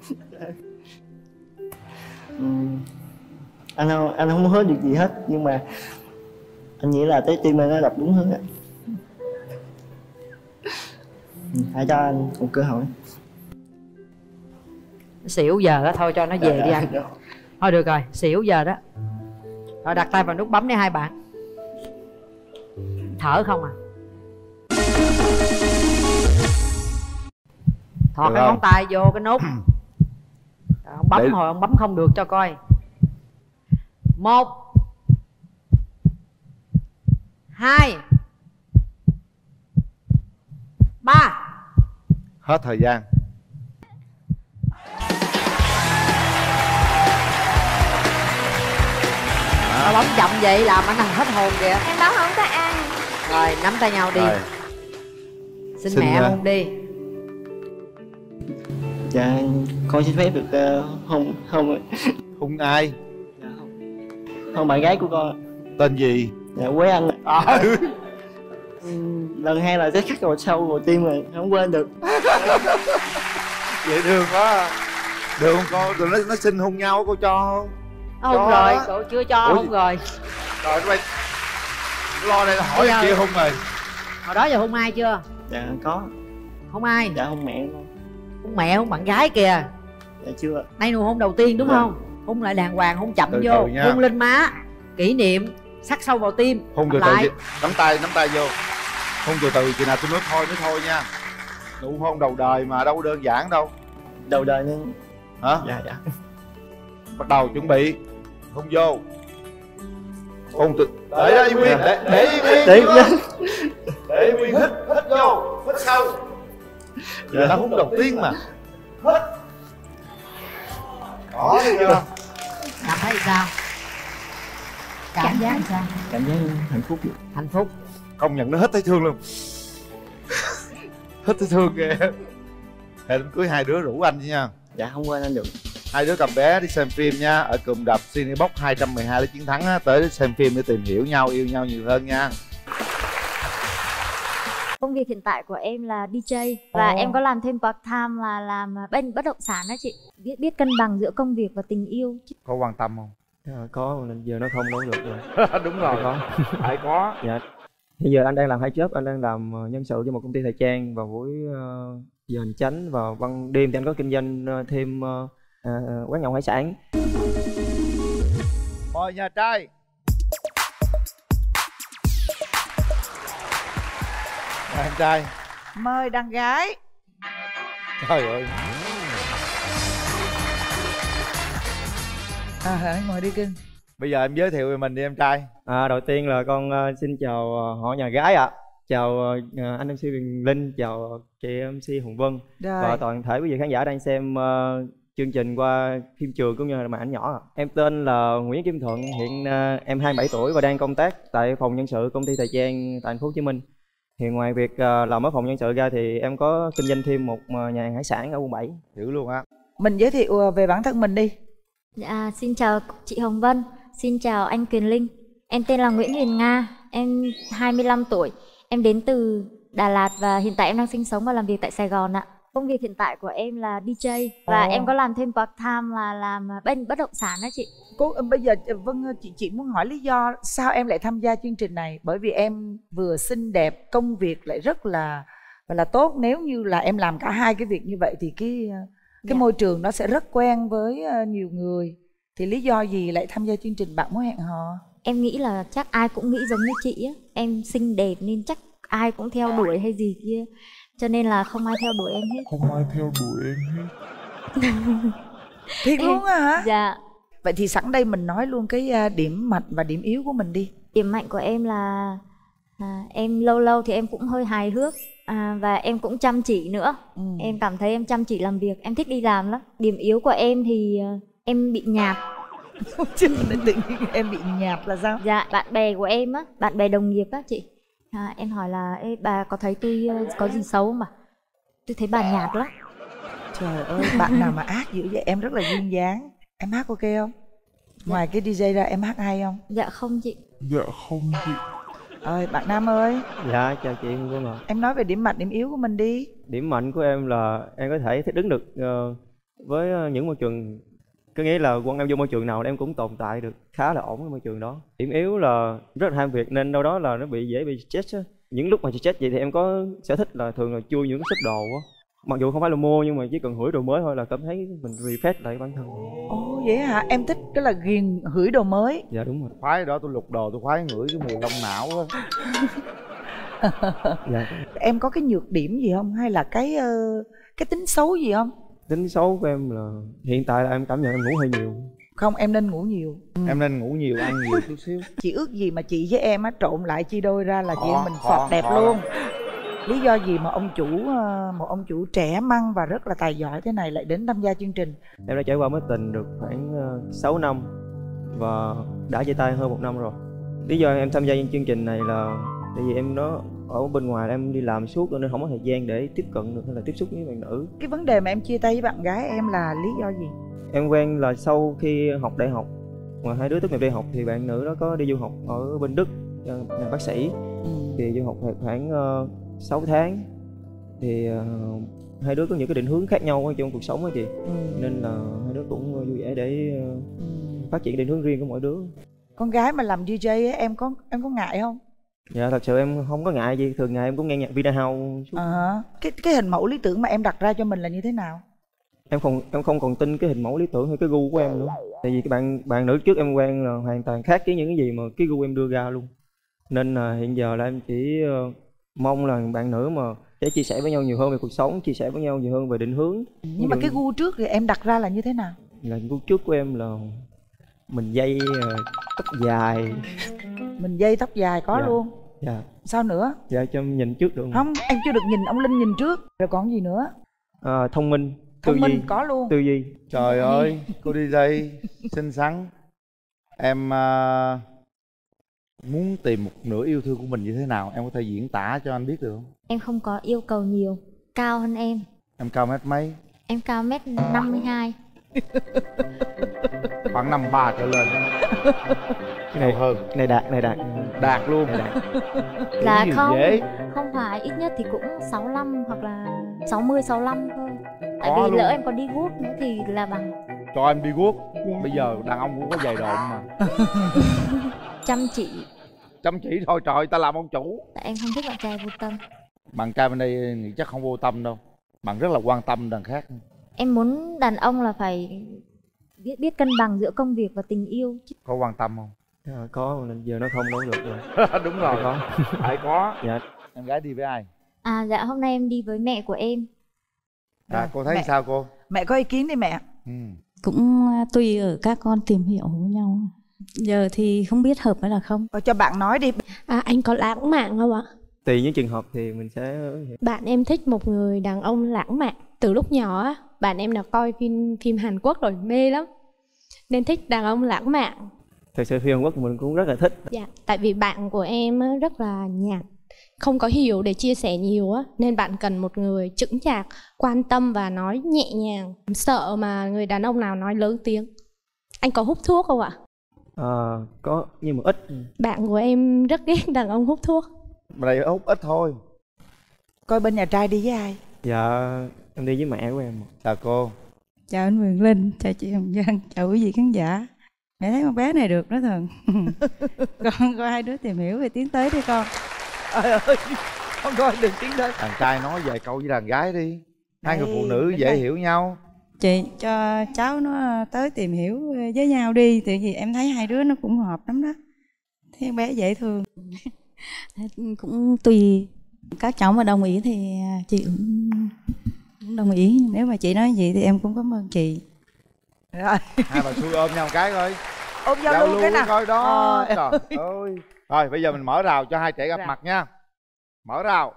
Anh không hứa được gì hết, nhưng mà anh nghĩ là trái tim anh nó đập đúng hướng á. Hãy cho anh một cơ hội. Xỉu giờ đó, thôi cho nó về đi anh. Thôi được rồi, xỉu giờ đó. Rồi đặt tay vào nút bấm đi hai bạn. Thở không à? Thọt cái ngón tay vô cái nút. Ông bấm hồi ông bấm không được cho coi. 1 2 3. Hết thời gian. Sao bấm chậm vậy, làm anh hết hồn kìa. Em báo không có ăn. Rồi nắm tay nhau đi. Rồi. Xin mẹ hôn đi. Dạ con xin phép được hôn Hôn ai? Dạ, hôn bạn gái của con. Tên gì? Dạ Quế Anh. Lần hai là sẽ khắc vào sâu vào tim rồi không quên được. Dễ thương quá. Được không con? Tụi nó xin hôn nhau cô cho không? Không rồi, cậu chưa cho. Ủa, không rồi. Rồi mày lo đây là hỏi giờ... kia hôn rồi. Hồi đó giờ hôn ai chưa? Dạ có. Hôn ai? Dạ hôn mẹ con. Hôn mẹ, hôn bạn gái kìa. Dạ chưa. Đây nụ hôn đầu tiên đúng không? Hôn lại đàng hoàng, hôn chậm vô, hôn lên má, kỷ niệm, sắc sâu vào tim. Hôn từ từ, nắm tay vô. Hôn từ từ, chừng nào tôi nói thôi nha. Nụ hôn đầu đời mà đâu có đơn giản đâu. Đầu đời nên. Hả? Dạ. Bắt đầu chuẩn bị. Hôn vô. Hôn từ để đó Yên Nguyên, để Yên Nguyên. Để Yên Nguyên hít vô, hít sâu. Giờ nó hôn đầu tiên mà. Hít. Đó thấy chưa? Cảm thấy sao? Cảm giác sao? Cảm giác hạnh phúc. Hạnh phúc. Công nhận nó hết thấy thương luôn. Hết thấy thương kìa. Hẹn đám cưới hai đứa rủ anh nha. Dạ không quên anh được. Hai đứa cầm bé đi xem phim nha. Ở cụm đạp Cinebox 212 để chiến thắng á. Tới xem phim để tìm hiểu nhau, yêu nhau nhiều hơn nha. Công việc hiện tại của em là DJ và em có làm thêm part time là làm bên bất động sản đó chị. Biết cân bằng giữa công việc và tình yêu. Có quan tâm không? Có, giờ nó không đâu được rồi. Đúng rồi. Phải có. Dạ. Hiện giờ anh đang làm hai job, anh đang làm nhân sự cho một công ty thời trang vào buổi giờ hành chánh, và ban đêm thì anh có kinh doanh thêm quán nhậu hải sản. Mời nhà trai. Mời anh trai. Mời đàn gái. Trời ơi. Ngồi đi cưng. Bây giờ em giới thiệu về mình đi em trai. Đầu tiên là con xin chào họ nhà gái ạ. Chào anh MC Quyền Linh, chào chị MC Hồng Vân. Rồi. Và toàn thể quý vị khán giả đang xem chương trình qua phim trường cũng như là màn ảnh nhỏ. Em tên là Nguyễn Kim Thuận, hiện em 27 tuổi và đang công tác tại phòng nhân sự công ty thời trang tại thành phố Hồ Chí Minh. Thì ngoài việc làm ở phòng nhân sự ra thì em có kinh doanh thêm một nhà hàng hải sản ở quận 7. Dữ luôn á. Mình giới thiệu về bản thân mình đi. Dạ, xin chào chị Hồng Vân, xin chào anh Quyền Linh. Em tên là Nguyễn Huyền Nga, em 25 tuổi. Em đến từ Đà Lạt và hiện tại em đang sinh sống và làm việc tại Sài Gòn ạ. Công việc hiện tại của em là DJ và em có làm thêm part time là làm bên bất động sản đó chị. Bây giờ Vân, chị muốn hỏi lý do sao em lại tham gia chương trình này? Bởi vì em vừa xinh đẹp, công việc lại rất là tốt. Nếu như là em làm cả hai cái việc như vậy thì cái môi trường nó sẽ rất quen với nhiều người. Thì lý do gì lại tham gia chương trình Bạn Muốn Hẹn Hò? Em nghĩ là chắc ai cũng nghĩ giống như chị á. Em xinh đẹp nên chắc ai cũng theo đuổi hay gì kia. Cho nên là không ai theo đuổi em hết. Không ai theo đuổi em hết. Thiệt luôn á hả? Dạ. Vậy thì sẵn đây mình nói luôn cái điểm mạnh và điểm yếu của mình đi. Điểm mạnh của em là em lâu lâu thì em cũng hơi hài hước và em cũng chăm chỉ nữa. Em cảm thấy em chăm chỉ làm việc, em thích đi làm lắm. Điểm yếu của em thì em bị nhạt. Tự nhiên em bị nhạt là sao? Dạ, bạn bè của em á, bạn bè đồng nghiệp á chị. Em hỏi là ê bà có thấy tôi có gì xấu không ạ? Tôi thấy bà nhạt lắm. Trời ơi, bạn nào mà ác dữ vậy? Em rất là duyên dáng. Em hát ok không? Ngoài cái DJ ra em hát hay không? Dạ không chị. Dạ không chị. Ơi, bạn Nam ơi. Dạ, chào chị Hương Vân ạ. Em nói về điểm mạnh, điểm yếu của mình đi. Điểm mạnh của em là em có thể thích ứng được với những môi trường. Có nghĩa là quân em vô môi trường nào em cũng tồn tại được khá là ổn với môi trường đó. Điểm yếu là rất là ham việc nên đâu đó là nó dễ bị stress á. Những lúc mà stress vậy thì em có sở thích là thường là chui những cái shop đồ á. Mặc dù không phải là mua nhưng mà chỉ cần hửi đồ mới thôi là cảm thấy mình refresh lại bản thân. Ồ vậy hả? Em thích cái là ghiền hửi đồ mới. Dạ đúng rồi. Khoái đó, tôi lục đồ tôi khoái ngửi cái mùi lông não á. Dạ. Em có cái nhược điểm gì không? Hay là cái tính xấu gì không? Tính xấu của em là hiện tại là em cảm nhận em ngủ hơi nhiều. Không, em nên ngủ nhiều. Em nên ngủ nhiều, ăn nhiều chút xíu. Chị ước gì mà chị với em á trộn lại chia đôi ra là chị em mình phọt đẹp luôn. Lý do gì mà một ông chủ trẻ măng và rất là tài giỏi thế này lại đến tham gia chương trình? Em đã trải qua mối tình được khoảng 6 năm và đã chia tay hơn 1 năm rồi. Lý do em tham gia chương trình này là tại vì em nó ở bên ngoài em đi làm suốt nên không có thời gian để tiếp cận được hay là tiếp xúc với bạn nữ. Cái vấn đề mà em chia tay với bạn gái em là lý do gì? Em quen là sau khi học đại học, mà hai đứa tốt nghiệp đại học thì bạn nữ đó có đi du học ở bên Đức, nhà bác sĩ. Thì du học khoảng 6 tháng thì hai đứa có những cái định hướng khác nhau trong cuộc sống á chị. Nên là hai đứa cũng vui vẻ để phát triển định hướng riêng của mỗi đứa. Con gái mà làm DJ ấy, em có ngại không? Dạ thật sự em không có ngại gì, thường ngày em cũng nghe nhạc Vinahouse. Cái hình mẫu lý tưởng mà em đặt ra cho mình là như thế nào? Em không còn tin cái hình mẫu lý tưởng hay cái gu của em nữa. Tại vì cái bạn nữ trước em quen là hoàn toàn khác với những cái gì mà cái gu em đưa ra luôn. Nên là hiện giờ là em chỉ mong là bạn nữ mà sẽ chia sẻ với nhau nhiều hơn về cuộc sống, chia sẻ với nhau nhiều hơn về định hướng. Nhưng mà cái gu trước thì em đặt ra là như thế nào? Là gu trước của em là mình dây tóc dài. Mình dây tóc dài có luôn. Dạ. Sao nữa? Dạ cho em nhìn trước được. Không, em chưa được nhìn, ông Linh nhìn trước. Rồi còn gì nữa? Thông minh. Thông minh có luôn. Tư duy. Trời ơi, cô DJ xinh xắn. Em muốn tìm một nửa yêu thương của mình như thế nào? Em có thể diễn tả cho anh biết được không? Em không có yêu cầu nhiều. Cao hơn em. Em cao mét mấy? Em cao mét 52. Khoảng 53 trở lên. Cái này hơn. Cái này đạt. Đạt luôn. Là không dễ. Không phải, ít nhất thì cũng 65 hoặc là 60, 65 thôi. Tại vì lỡ em có đi guốc nữa thì là bằng. Cho em đi guốc. Bây giờ đàn ông cũng có giày độn mà. Chăm chỉ. Chăm chỉ thôi trời, ta làm ông chủ. Tại em không thích bạn trai vô tâm. Bạn trai bên đây nghĩ chắc không vô tâm đâu. Bạn rất là quan tâm đàn khác. Em muốn đàn ông là phải biết cân bằng giữa công việc và tình yêu. Có quan tâm không? Có, nên giờ nó không đâu được rồi. Đúng rồi. Phải có. Dạ. Em gái đi với ai? Dạ hôm nay em đi với mẹ của em. Cô thấy sao cô? Mẹ có ý kiến đi mẹ. Cũng tùy ở các con tìm hiểu với nhau. Giờ thì không biết hợp hay là không. Cho bạn nói đi. Anh có lãng mạn không ạ? Tùy những trường hợp thì mình sẽ... Bạn em thích một người đàn ông lãng mạn. Từ lúc nhỏ á, bạn em đã coi phim Hàn Quốc rồi, mê lắm. Nên thích đàn ông lãng mạn. Thật sự phim Hàn Quốc mình cũng rất là thích. Dạ, tại vì bạn của em rất là nhạt, không có hiểu để chia sẻ nhiều á. Nên bạn cần một người chững chạc, quan tâm và nói nhẹ nhàng. Sợ mà người đàn ông nào nói lớn tiếng. Anh có hút thuốc không ạ? Có, nhưng mà ít. Bạn của em rất ghét đàn ông hút thuốc. Mà đây hút ít thôi. Coi bên nhà trai đi với ai? Dạ, em đi với mẹ của em. Chào cô. Chào anh Quyền Linh, chào chị Hồng Vân, chào quý vị khán giả. Mẹ thấy con bé này được đó Thần. Con coi hai đứa tìm hiểu về tiến tới đi con. Trời ơi, con coi đừng tiến tới. Đàn trai nói vài câu với đàn gái đi. Hai người phụ nữ dễ hiểu nhau. Chị cho cháu nó tới tìm hiểu với nhau đi. Tại vì em thấy hai đứa nó cũng hợp lắm đó. Thấy bé dễ thương. Cũng tùy. Các cháu mà đồng ý thì chị cũng đồng ý. Nếu mà chị nói gì thì em cũng cảm ơn chị. Rồi. Hai bà xui ôm nhau một cái coi. Ôm giao lưu cái nào coi đó. Trời ơi. Rồi bây giờ mình mở rào cho hai trẻ gặp mặt nha. Mở rào.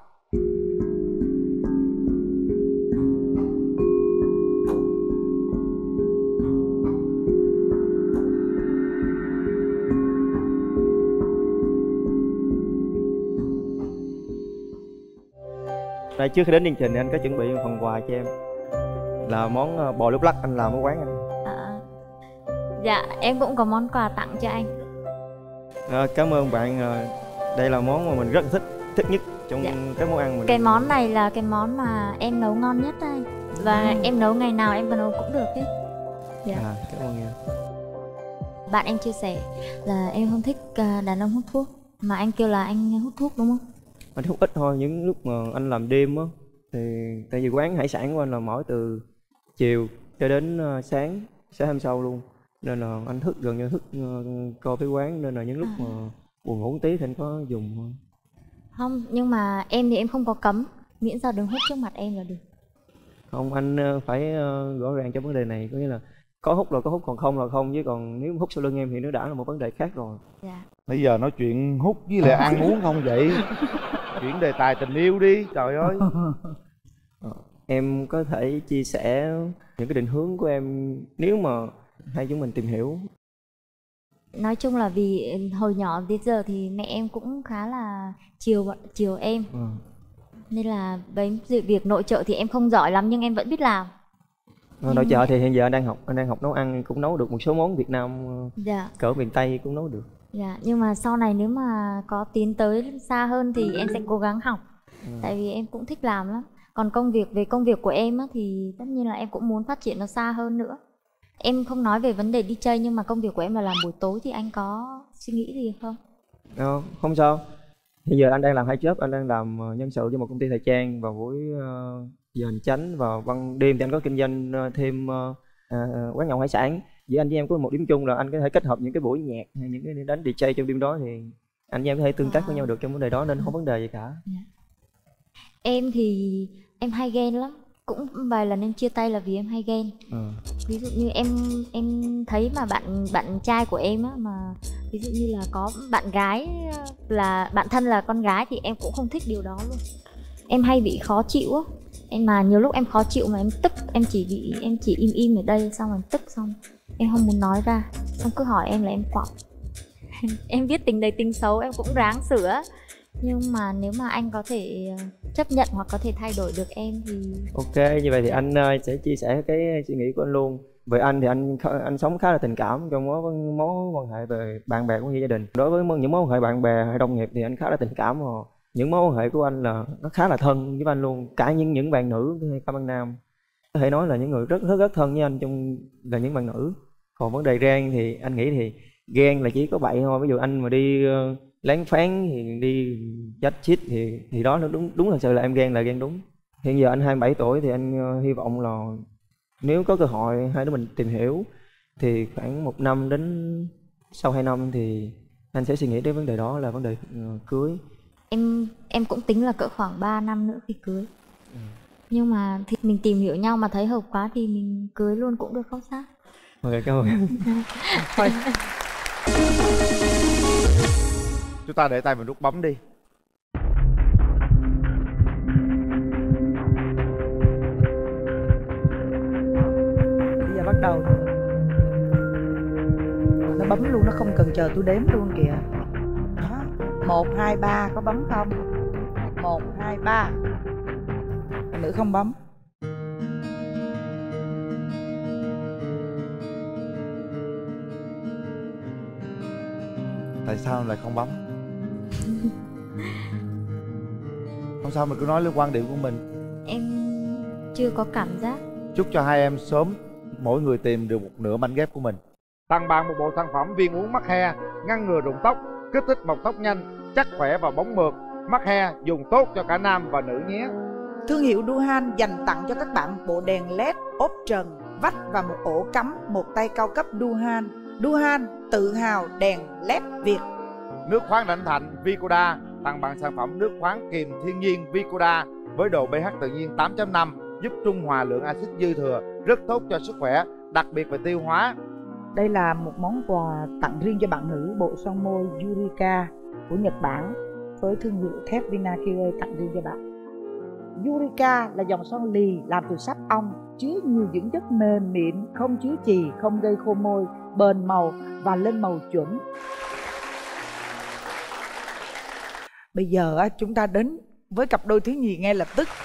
Đây, trước khi đến chương trình anh có chuẩn bị một phần quà cho em. Là món bò lúc lắc anh làm ở quán anh. Dạ, em cũng có món quà tặng cho anh. Cảm ơn bạn. Đây là món mà mình rất là thích nhất trong các món ăn mình. Cái món này là cái món mà em nấu ngon nhất anh. Và em nấu ngày nào em có nấu cũng được hết. Dạ. Cảm ơn em. Bạn em chia sẻ là em không thích đàn ông hút thuốc. Mà anh kêu là anh hút thuốc đúng không? Anh hút ít thôi, những lúc mà anh làm đêm á thì tại vì quán hải sản của anh là mở từ chiều cho đến sáng hôm sau luôn, nên là anh thức gần như thức coi với quán, nên là những lúc mà buồn ngủ một tí thì anh có dùng thôi. Không, nhưng mà em thì em không có cấm, miễn sao đừng hút trước mặt em là được. Không, anh phải rõ ràng trong vấn đề này, có nghĩa là có hút là có hút, còn không là không, chứ còn nếu hút sau lưng em thì nó đã là một vấn đề khác rồi. Dạ. Bây giờ nói chuyện hút với lại ăn uống không vậy? Chuyển đề tài tình yêu đi, trời ơi. Em có thể chia sẻ những cái định hướng của em nếu mà hai chúng mình tìm hiểu. Nói chung là vì hồi nhỏ đến giờ thì mẹ em cũng khá là chiều em. Nên là với việc nội trợ thì em không giỏi lắm nhưng em vẫn biết làm. Nội trợ thì hiện giờ anh đang học nấu ăn, cũng nấu được một số món Việt Nam. Dạ. Cỡ miền Tây cũng nấu được. Dạ, nhưng mà sau này nếu mà có tiến tới xa hơn thì em sẽ cố gắng học. Tại vì em cũng thích làm lắm. Còn về công việc của em á, thì tất nhiên là em cũng muốn phát triển nó xa hơn nữa. Em không nói về vấn đề đi chơi nhưng mà công việc của em là làm buổi tối thì anh có suy nghĩ gì không? Không sao. Hiện giờ anh đang làm 2 job, anh đang làm nhân sự cho một công ty thời trang vào buổi giờ hành chánh, và ban đêm thì anh có kinh doanh thêm quán nhậu hải sản. Với anh với em có một điểm chung là anh có thể kết hợp những cái buổi nhạc hay những cái đánh DJ trong đêm đó, thì anh với em có thể tương tác với nhau được trong vấn đề đó, nên không vấn đề gì cả. Em thì em hay ghen lắm, cũng vài lần em chia tay là vì em hay ghen. Ví dụ như em thấy mà bạn trai của em á, mà ví dụ như là có bạn gái là bạn thân là con gái thì em cũng không thích điều đó luôn. Em hay bị khó chịu á. Mà nhiều lúc em khó chịu mà em tức, em chỉ im ở đây, xong rồi tức, xong em không muốn nói ra, xong cứ hỏi em là em quạo. Em biết tính đấy tính xấu, em cũng ráng sửa. Nhưng mà nếu mà anh có thể chấp nhận hoặc có thể thay đổi được em thì ok. Như vậy thì anh sẽ chia sẻ cái suy nghĩ của anh luôn. Về anh thì anh sống khá là tình cảm trong mối quan hệ về bạn bè cũng như gia đình. Đối với những mối quan hệ bạn bè hay đồng nghiệp thì anh khá là tình cảm, và những mối quan hệ của anh là nó khá là thân với anh luôn. Cả những bạn nữ hay các bạn nam có thể nói là những người rất thân với anh trong là những bạn nữ. Còn vấn đề ghen thì anh nghĩ thì ghen là chỉ có vậy thôi. Ví dụ anh mà đi lén phán thì đi chách chít thì đó nó đúng thật sự là em ghen, là ghen đúng. Hiện giờ anh 27 tuổi thì anh hy vọng là nếu có cơ hội hai đứa mình tìm hiểu thì khoảng 1 năm đến sau 2 năm thì anh sẽ suy nghĩ đến vấn đề đó là vấn đề cưới. Em cũng tính là cỡ khoảng 3 năm nữa thì cưới. Nhưng mà thì mình tìm hiểu nhau mà thấy hợp quá thì mình cưới luôn cũng được, không sao. Ok, cảm ơn em. Thôi. Chúng ta để tay vào nút bấm đi. Bây giờ bắt đầu. Nó bấm luôn, nó không cần chờ tôi đếm luôn kìa. Đó. 1, 2, 3 có bấm không? 1, 2, 3. Nữ không bấm. Tại sao lại không bấm? Không sao, mình cứ nói lên quan điểm của mình. Em chưa có cảm giác. Chúc cho hai em sớm mỗi người tìm được một nửa mảnh ghép của mình. Tặng bạn một bộ sản phẩm viên uống mắc he, ngăn ngừa rụng tóc, kích thích mọc tóc nhanh, chắc khỏe và bóng mượt. Mắc he dùng tốt cho cả nam và nữ nhé. Thương hiệu Duhan dành tặng cho các bạn bộ đèn LED ốp trần, vách và một ổ cắm một tay cao cấp Duhan. Duhan tự hào đèn LED Việt. Nước khoáng Đảnh Thạnh Vicoda tặng bạn sản phẩm nước khoáng kiềm thiên nhiên Vicoda với độ pH tự nhiên 8.5, giúp trung hòa lượng axit dư thừa, rất tốt cho sức khỏe, đặc biệt về tiêu hóa. Đây là một món quà tặng riêng cho bạn nữ, bộ son môi Yurika của Nhật Bản với thương hiệu thép Vinakioi tặng riêng cho bạn. Yurika là dòng son lì làm từ sáp ong, chứa nhiều dưỡng chất mềm mịn, không chứa chì, không gây khô môi, bền màu và lên màu chuẩn. Bây giờ chúng ta đến với cặp đôi thứ nhì ngay lập tức.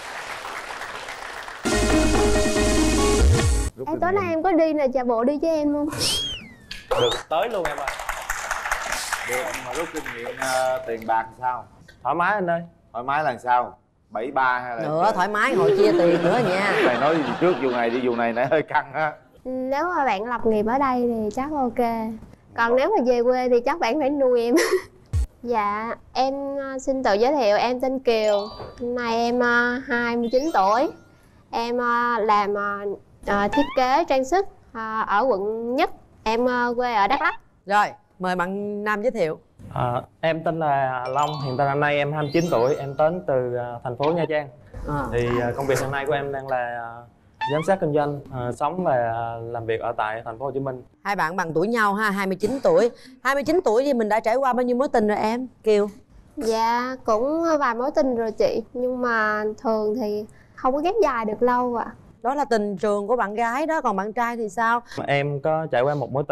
Tối nay em có đi là chà bộ đi với em không? Được, tới luôn em ơi. Được, mà rút kinh nghiệm tiền bạc sao? Thoải mái anh ơi. Thoải mái là sao? 73 hay là nữa thoải mái ngồi chia tiền nữa nha. Mày nói trước vụ này đi, vụ này nãy hơi căng á. Nếu mà bạn lập nghiệp ở đây thì chắc ok. Còn nếu mà về quê thì chắc bạn phải nuôi em. Dạ, em xin tự giới thiệu, em tên Kiều. Hôm nay em 29 tuổi. Em làm thiết kế trang sức ở quận Nhất. Em quê ở Đắk Lắk. Rồi, mời bạn nam giới thiệu. Em tên là Long, hiện tại năm nay em 29 tuổi, em đến từ thành phố Nha Trang. Thì công việc hiện nay của em đang là giám sát kinh doanh, sống và làm việc ở tại thành phố Hồ Chí Minh. Hai bạn bằng tuổi nhau ha, 29 tuổi. 29 tuổi thì mình đã trải qua bao nhiêu mối tình rồi em, Kiều? Dạ, cũng vài mối tình rồi chị. Nhưng mà thường thì không có ghép dài được lâu ạ. Đó là tình trường của bạn gái đó, còn bạn trai thì sao? Em có trải qua một mối tình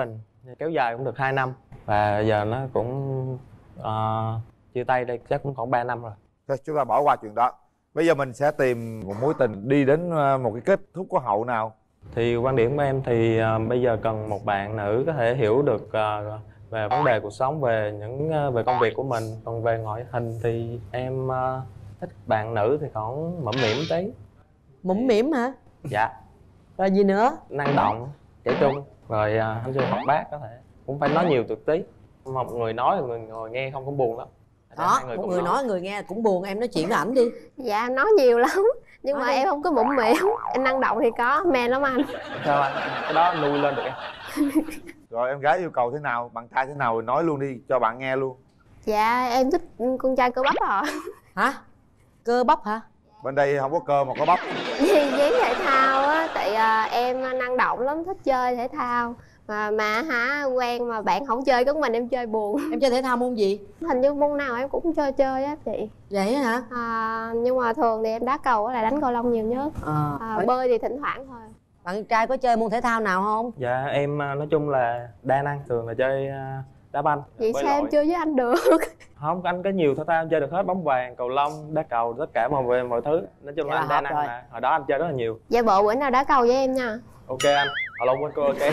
kéo dài cũng được 2 năm và giờ nó cũng chia tay đây chắc cũng khoảng 3 năm rồi. Thôi chúng ta bỏ qua chuyện đó. Bây giờ mình sẽ tìm một mối tình đi đến một cái kết thúc có hậu nào. Thì quan điểm của em thì bây giờ cần một bạn nữ có thể hiểu được về vấn đề cuộc sống, về về công việc của mình. Còn về ngoại hình thì em thích bạn nữ thì còn mõm mỉm tí. Mũm mỉm hả? Dạ. Rồi gì nữa? Năng động, trẻ trung. Rồi anh chưa hoạt bát có thể. Cũng phải nói nhiều được tí. Một người nói người ngồi nghe không có buồn lắm. Đó, một người nói người nghe cũng buồn. Em nói chuyện với ảnh đi. Dạ nói nhiều lắm. Nhưng nói mà đi. em không có mũm mỉm. Em năng động thì có, mê lắm anh. Sao anh? Cái đó nuôi lên được em. Rồi em gái yêu cầu thế nào, bạn trai thế nào rồi nói luôn đi cho bạn nghe luôn. Dạ em thích con trai cơ bắp à. Hả? Cơ bắp hả? Bên đây không có cơ mà có bắp. Dán thể thao á, tại em năng động lắm, thích chơi thể thao. Mà hả, quen mà bạn không chơi có mình em chơi buồn. Em chơi thể thao môn gì? Hình như môn nào em cũng chơi á chị. Vậy hả? Nhưng mà thường thì em đá cầu là đánh cầu lông nhiều nhất. Bơi thì thỉnh thoảng thôi. Bạn trai có chơi môn thể thao nào không? Dạ em nói chung là đa năng, thường là chơi đá banh. Vậy sao em chơi với anh được? Không, anh có nhiều thể thao em chơi được hết, bóng vàng, cầu lông, đá cầu, tất cả mọi thứ. Nói chung là anh đa năng mà. Hồi đó anh chơi rất là nhiều. Dạ bộ bữa nào đá cầu với em nha. Ok anh, cầu lông với cô ok.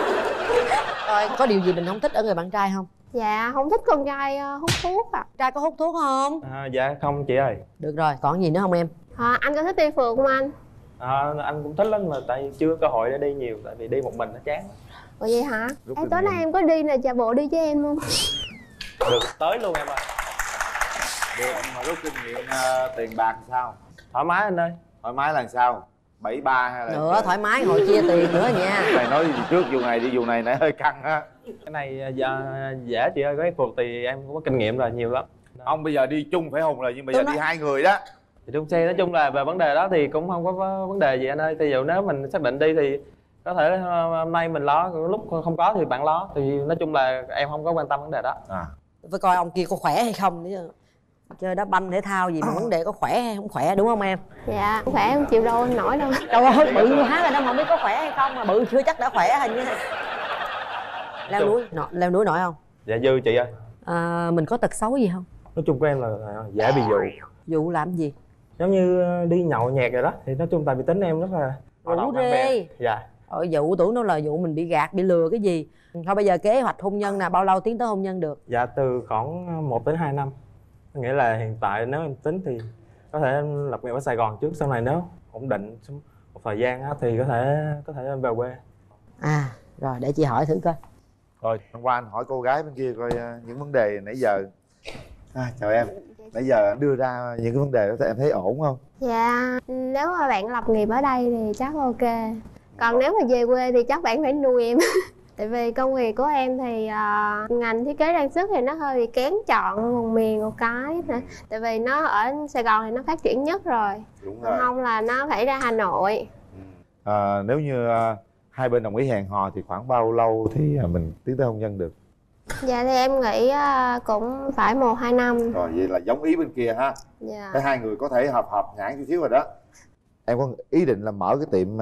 Rồi có điều gì mình không thích ở người bạn trai không? Dạ không thích con trai hút thuốc à. Trai có hút thuốc không? Dạ không chị ơi. Được rồi, còn gì nữa không em? Anh có thích đi phượt không anh? Anh cũng thích lắm mà tại chưa có cơ hội để đi nhiều, tại vì đi một mình nó chán. Ủa vậy hả? Tối nay em có đi nè, chà bộ đi với em không? Được, tới luôn em ơi. Được, mà rút kinh nghiệm tiền bạc sao? Thoải mái anh ơi. Thoải mái là sao? 7-3 hay là nữa thoải mái ngồi chia tiền nữa nha. Này nói đi trước vụ này đi vụ này nãy hơi căng á. Cái này dễ chị ơi, cái phượt thì em cũng có kinh nghiệm rồi, nhiều lắm. Ông bây giờ đi chung phải hùng rồi, nhưng bây giờ đi 2 người đó. Thì chung xe nói chung là về vấn đề đó thì cũng không có vấn đề gì anh ơi. Thì dụ nếu mình xác định đi thì có thể hôm nay mình lo, lúc không có thì bạn lo. Thì nói chung là em không có quan tâm vấn đề đó. Phải coi ông kia có khỏe hay không nữa. Chơi đá banh thể thao gì mà vấn đề có khỏe hay không khỏe, đúng không em? Dạ khỏe không chịu đâu anh nổi đâu. Trời ơi bự quá rồi đó mà không biết có khỏe hay không, mà bự chưa chắc đã khỏe hình như. Leo núi nổi không? Dạ dư chị ơi. Mình có tật xấu gì không? Nói chung của em là dễ bị dụ. Dụ làm gì? Giống như đi nhậu nhẹt rồi đó. Thì nói chung tại vì tính em rất là rủ rê. Dạ. Dụ tưởng đâu là dụ mình bị gạt, bị lừa cái gì. Thôi bây giờ kế hoạch hôn nhân nè, bao lâu tiến tới hôn nhân được? Dạ từ khoảng 1 đến 2 năm. Nghĩa là hiện tại nếu em tính thì có thể em lập nghiệp ở Sài Gòn trước, sau này nếu ổn định một thời gian á, thì có thể em về quê. Rồi để chị hỏi thử coi. Rồi hôm qua anh hỏi cô gái bên kia coi những vấn đề nãy giờ. Chào em. Nãy giờ anh đưa ra những cái vấn đề đó em thấy ổn không? Dạ nếu mà bạn lập nghiệp ở đây thì chắc ok. Còn nếu mà về quê thì chắc bạn phải nuôi em. Tại vì công việc của em thì ngành thiết kế trang sức thì nó hơi bị kén chọn một miền một cái. Tại vì nó ở Sài Gòn thì nó phát triển nhất rồi. Đúng rồi. Không là nó phải ra Hà Nội. Nếu như hai bên đồng ý hẹn hò thì khoảng bao lâu thì mình tiến tới hôn nhân được? Dạ thì em nghĩ cũng phải 1-2 năm. Rồi vậy là giống ý bên kia ha. Dạ. Cái hai người có thể hợp nhãn chút xíu rồi đó. Em có ý định là mở cái tiệm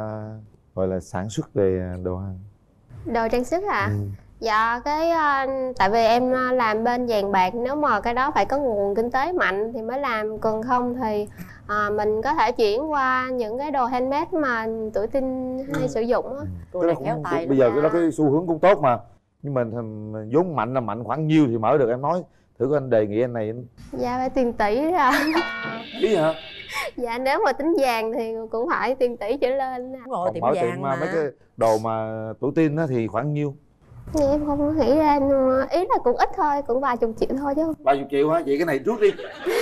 gọi là sản xuất về đồ trang sức hả? Dạ tại vì em làm bên vàng bạc, nếu mà cái đó phải có nguồn kinh tế mạnh thì mới làm, còn không thì mình có thể chuyển qua những cái đồ handmade mà tuổi teen hay sử dụng á. Bây giờ cái đó cái xu hướng cũng tốt mà, nhưng mà vốn mạnh là mạnh khoảng nhiêu thì mở được, em nói thử coi anh đề nghị anh này. Dạ phải tiền tỷ ra. Ý hả? Dạ nếu mà tính vàng thì cũng phải tiền tỷ trở lên. Còn mở tiệm mà mấy cái đồ mà tuổi teen thì khoảng nhiêu? Thì em không có nghĩ ra, ý là cũng ít thôi, cũng vài chục triệu thôi chứ. Vài chục triệu hả? Vậy cái này trước đi.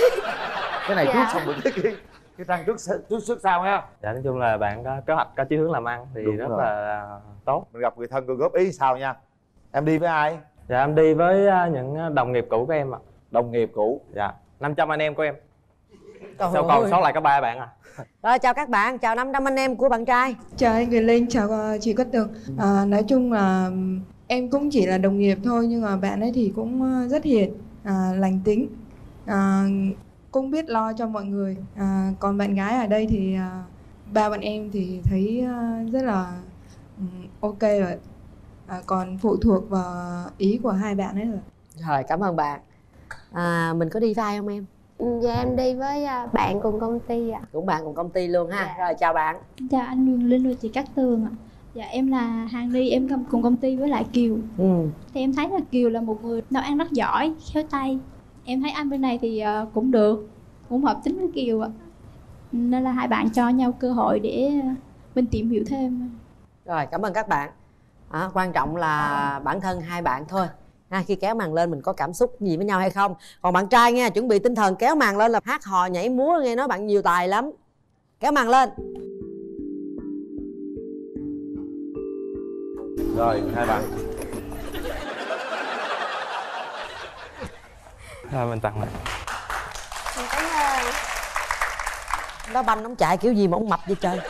Cái này trước xong rồi cái trang trước sau ha. Dạ nói chung là bạn có kế hoạch, có chí hướng làm ăn thì đúng rất rồi. Là tốt. Mình gặp người thân cô góp ý sao nha. Em đi với ai? Dạ em đi với những đồng nghiệp cũ của em ạ. Đồng nghiệp cũ? Dạ 500 anh em của em. Sao còn sót lại có 3 bạn à. Rồi chào các bạn, chào 500 anh em của bạn trai. Chào anh Quyền Linh, chào chị Cát Tường. Nói chung là em cũng chỉ là đồng nghiệp thôi, nhưng mà bạn ấy thì cũng rất hiền, lành tính, cũng biết lo cho mọi người. Còn bạn gái ở đây thì ba bạn em thì thấy rất là ok rồi. còn phụ thuộc vào ý của hai bạn ấy rồi. Rồi, cảm ơn bạn. Mình có đi với ai không em? Dạ em đi với bạn cùng công ty ạ. Cũng bạn cùng công ty luôn ha. Rồi, chào bạn. Chào anh Quyền Linh và chị Cát Tường ạ. Dạ em là Hàng Ni, em cùng công ty với lại Kiều. Thì em thấy là Kiều là một người nấu ăn rất giỏi, khéo tay. Em thấy anh bên này thì cũng được, cũng hợp tính với Kiều ạ. Nên là hai bạn cho nhau cơ hội để mình tìm hiểu thêm. Rồi, cảm ơn các bạn. Quan trọng là bản thân hai bạn thôi. Khi kéo màn lên mình có cảm xúc gì với nhau hay không. Còn bạn trai nghe, chuẩn bị tinh thần kéo màn lên là hát hò nhảy múa, nghe nói bạn nhiều tài lắm. Kéo màn lên. Rồi, hai bạn. Rồi mình tặng lại. Cảm ơn. Đó banh ông chạy kiểu gì mà ông mập vậy trời.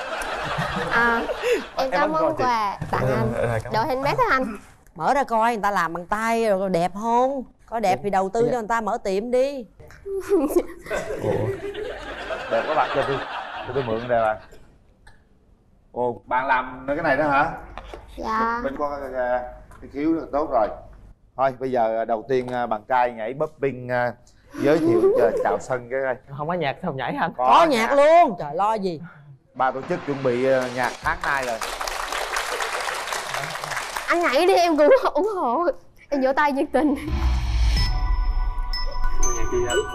Em có món quà tặng anh. Đồ handmade đó anh. Mở ra coi người ta làm bằng tay rồi đẹp không? Có đẹp thì đầu tư cho người ta mở tiệm đi. Đẹp các bạn, cho tôi mượn đây bạn. Ồ, bạn làm cái này đó hả? Dạ. Mình có cái khiếu rất tốt rồi. Thôi bây giờ đầu tiên bạn trai nhảy popping, giới thiệu chào sân cái coi. Không có nhạc không nhảy anh? Có nhạc luôn, trời lo gì. Ba tổ chức chuẩn bị nhạc tháng 2 rồi. Anh nhảy đi em cũng ủng hộ. Em vỗ tay nhiệt tình. Nhạc gì anh?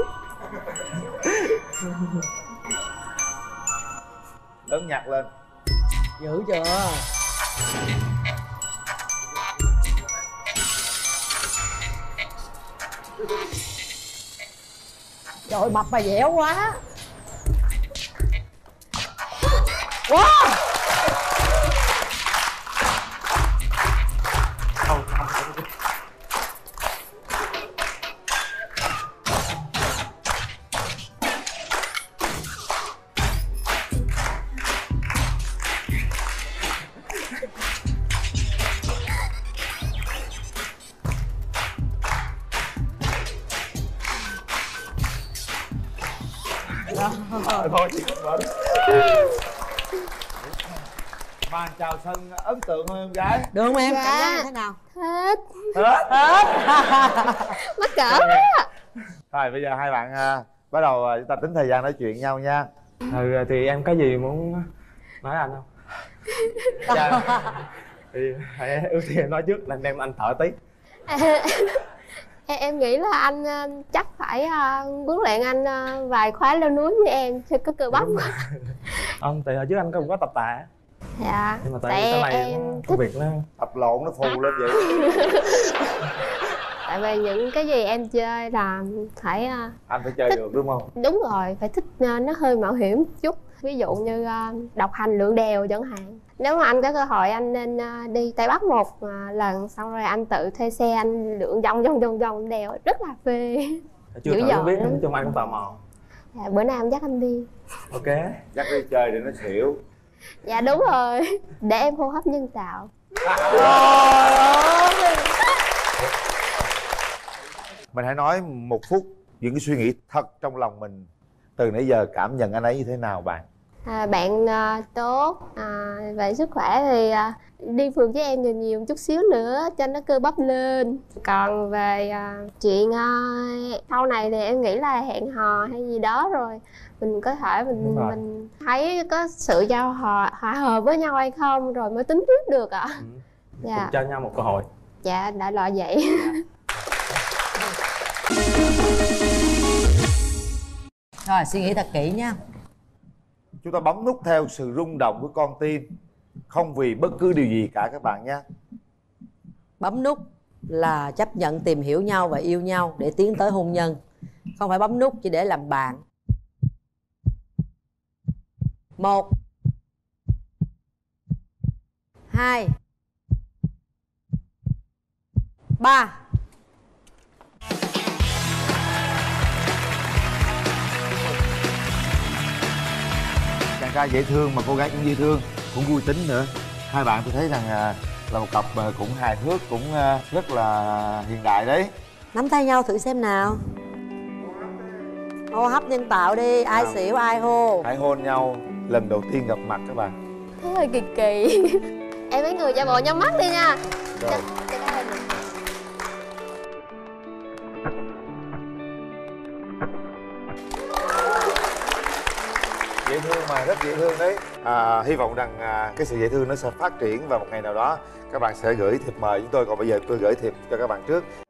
Lớn nhạc lên. Dữ chưa? Trời mập mà dẻo quá. Wow. Thôi chị không bận. Màn chào sân ấn tượng không em gái? Được không em? Dạ. Cảm giác thế nào? Hết. Hết. Mắc cỡ quá. Rồi bây giờ hai bạn bắt đầu chúng ta tính thời gian nói chuyện nhau nha. Thì em có gì muốn nói anh không? Dạ. Thì hãy ưu tiên em nói trước là đem anh thở tí. Em nghĩ là anh chắc phải huấn luyện anh vài khóa leo núi với em cho có cơ bắp. Không, tại hồi trước anh cũng có tập tạ. Dạ. Nhưng mà tại cái này công việc nó tập lộn nó phù lên vậy. Tại vì những cái gì em chơi là phải anh phải chơi được đúng không? Đúng rồi, phải thích nó hơi mạo hiểm một chút. Ví dụ như độc hành lượn đèo chẳng hạn. Nếu mà anh có cơ hội anh nên đi Tây Bắc một lần, xong rồi anh tự thuê xe anh lượn vòng đèo rất là phê. Chưa thử biết, nói chung anh cũng tò mò. Dạ, bữa nào em dắt anh đi. Ok, dắt đi chơi để nó xỉu. Dạ đúng rồi, để em hô hấp nhân tạo. Mình hãy nói một phút những cái suy nghĩ thật trong lòng mình. Từ nãy giờ cảm nhận anh ấy như thế nào bạn? Bạn tốt, về sức khỏe thì đi phượt với em nhiều chút xíu nữa cho nó cơ bắp lên. Còn về chuyện sau này thì em nghĩ là hẹn hò hay gì đó rồi mình có thể mình thấy có sự hòa hợp với nhau hay không rồi mới tính tiếp được ạ. Dạ. Cùng cho nhau một cơ hội. Dạ, đại loại vậy. Rồi, suy nghĩ thật kỹ nha. Chúng ta bấm nút theo sự rung động của con tim, không vì bất cứ điều gì cả các bạn nhé. Bấm nút là chấp nhận tìm hiểu nhau và yêu nhau để tiến tới hôn nhân. Không phải bấm nút chỉ để làm bạn. 1 2 3. Chàng trai dễ thương mà cô gái cũng dễ thương, cũng vui tính nữa. Hai bạn tôi thấy rằng là một cặp cũng hài hước, cũng rất là hiện đại đấy. Nắm tay nhau thử xem nào. Hô hấp nhân tạo đi, ai xỉu ai hô. Hãy hôn nhau lần đầu tiên gặp mặt các bạn. Thế hơi kỳ kỳ. Em mấy người giả bộ nhắm mắt đi nha. Rồi. Dễ thương mà, rất dễ thương đấy. Hy vọng rằng cái sự dễ thương nó sẽ phát triển và một ngày nào đó các bạn sẽ gửi thiệp mời chúng tôi. Còn bây giờ tôi gửi thiệp cho các bạn trước.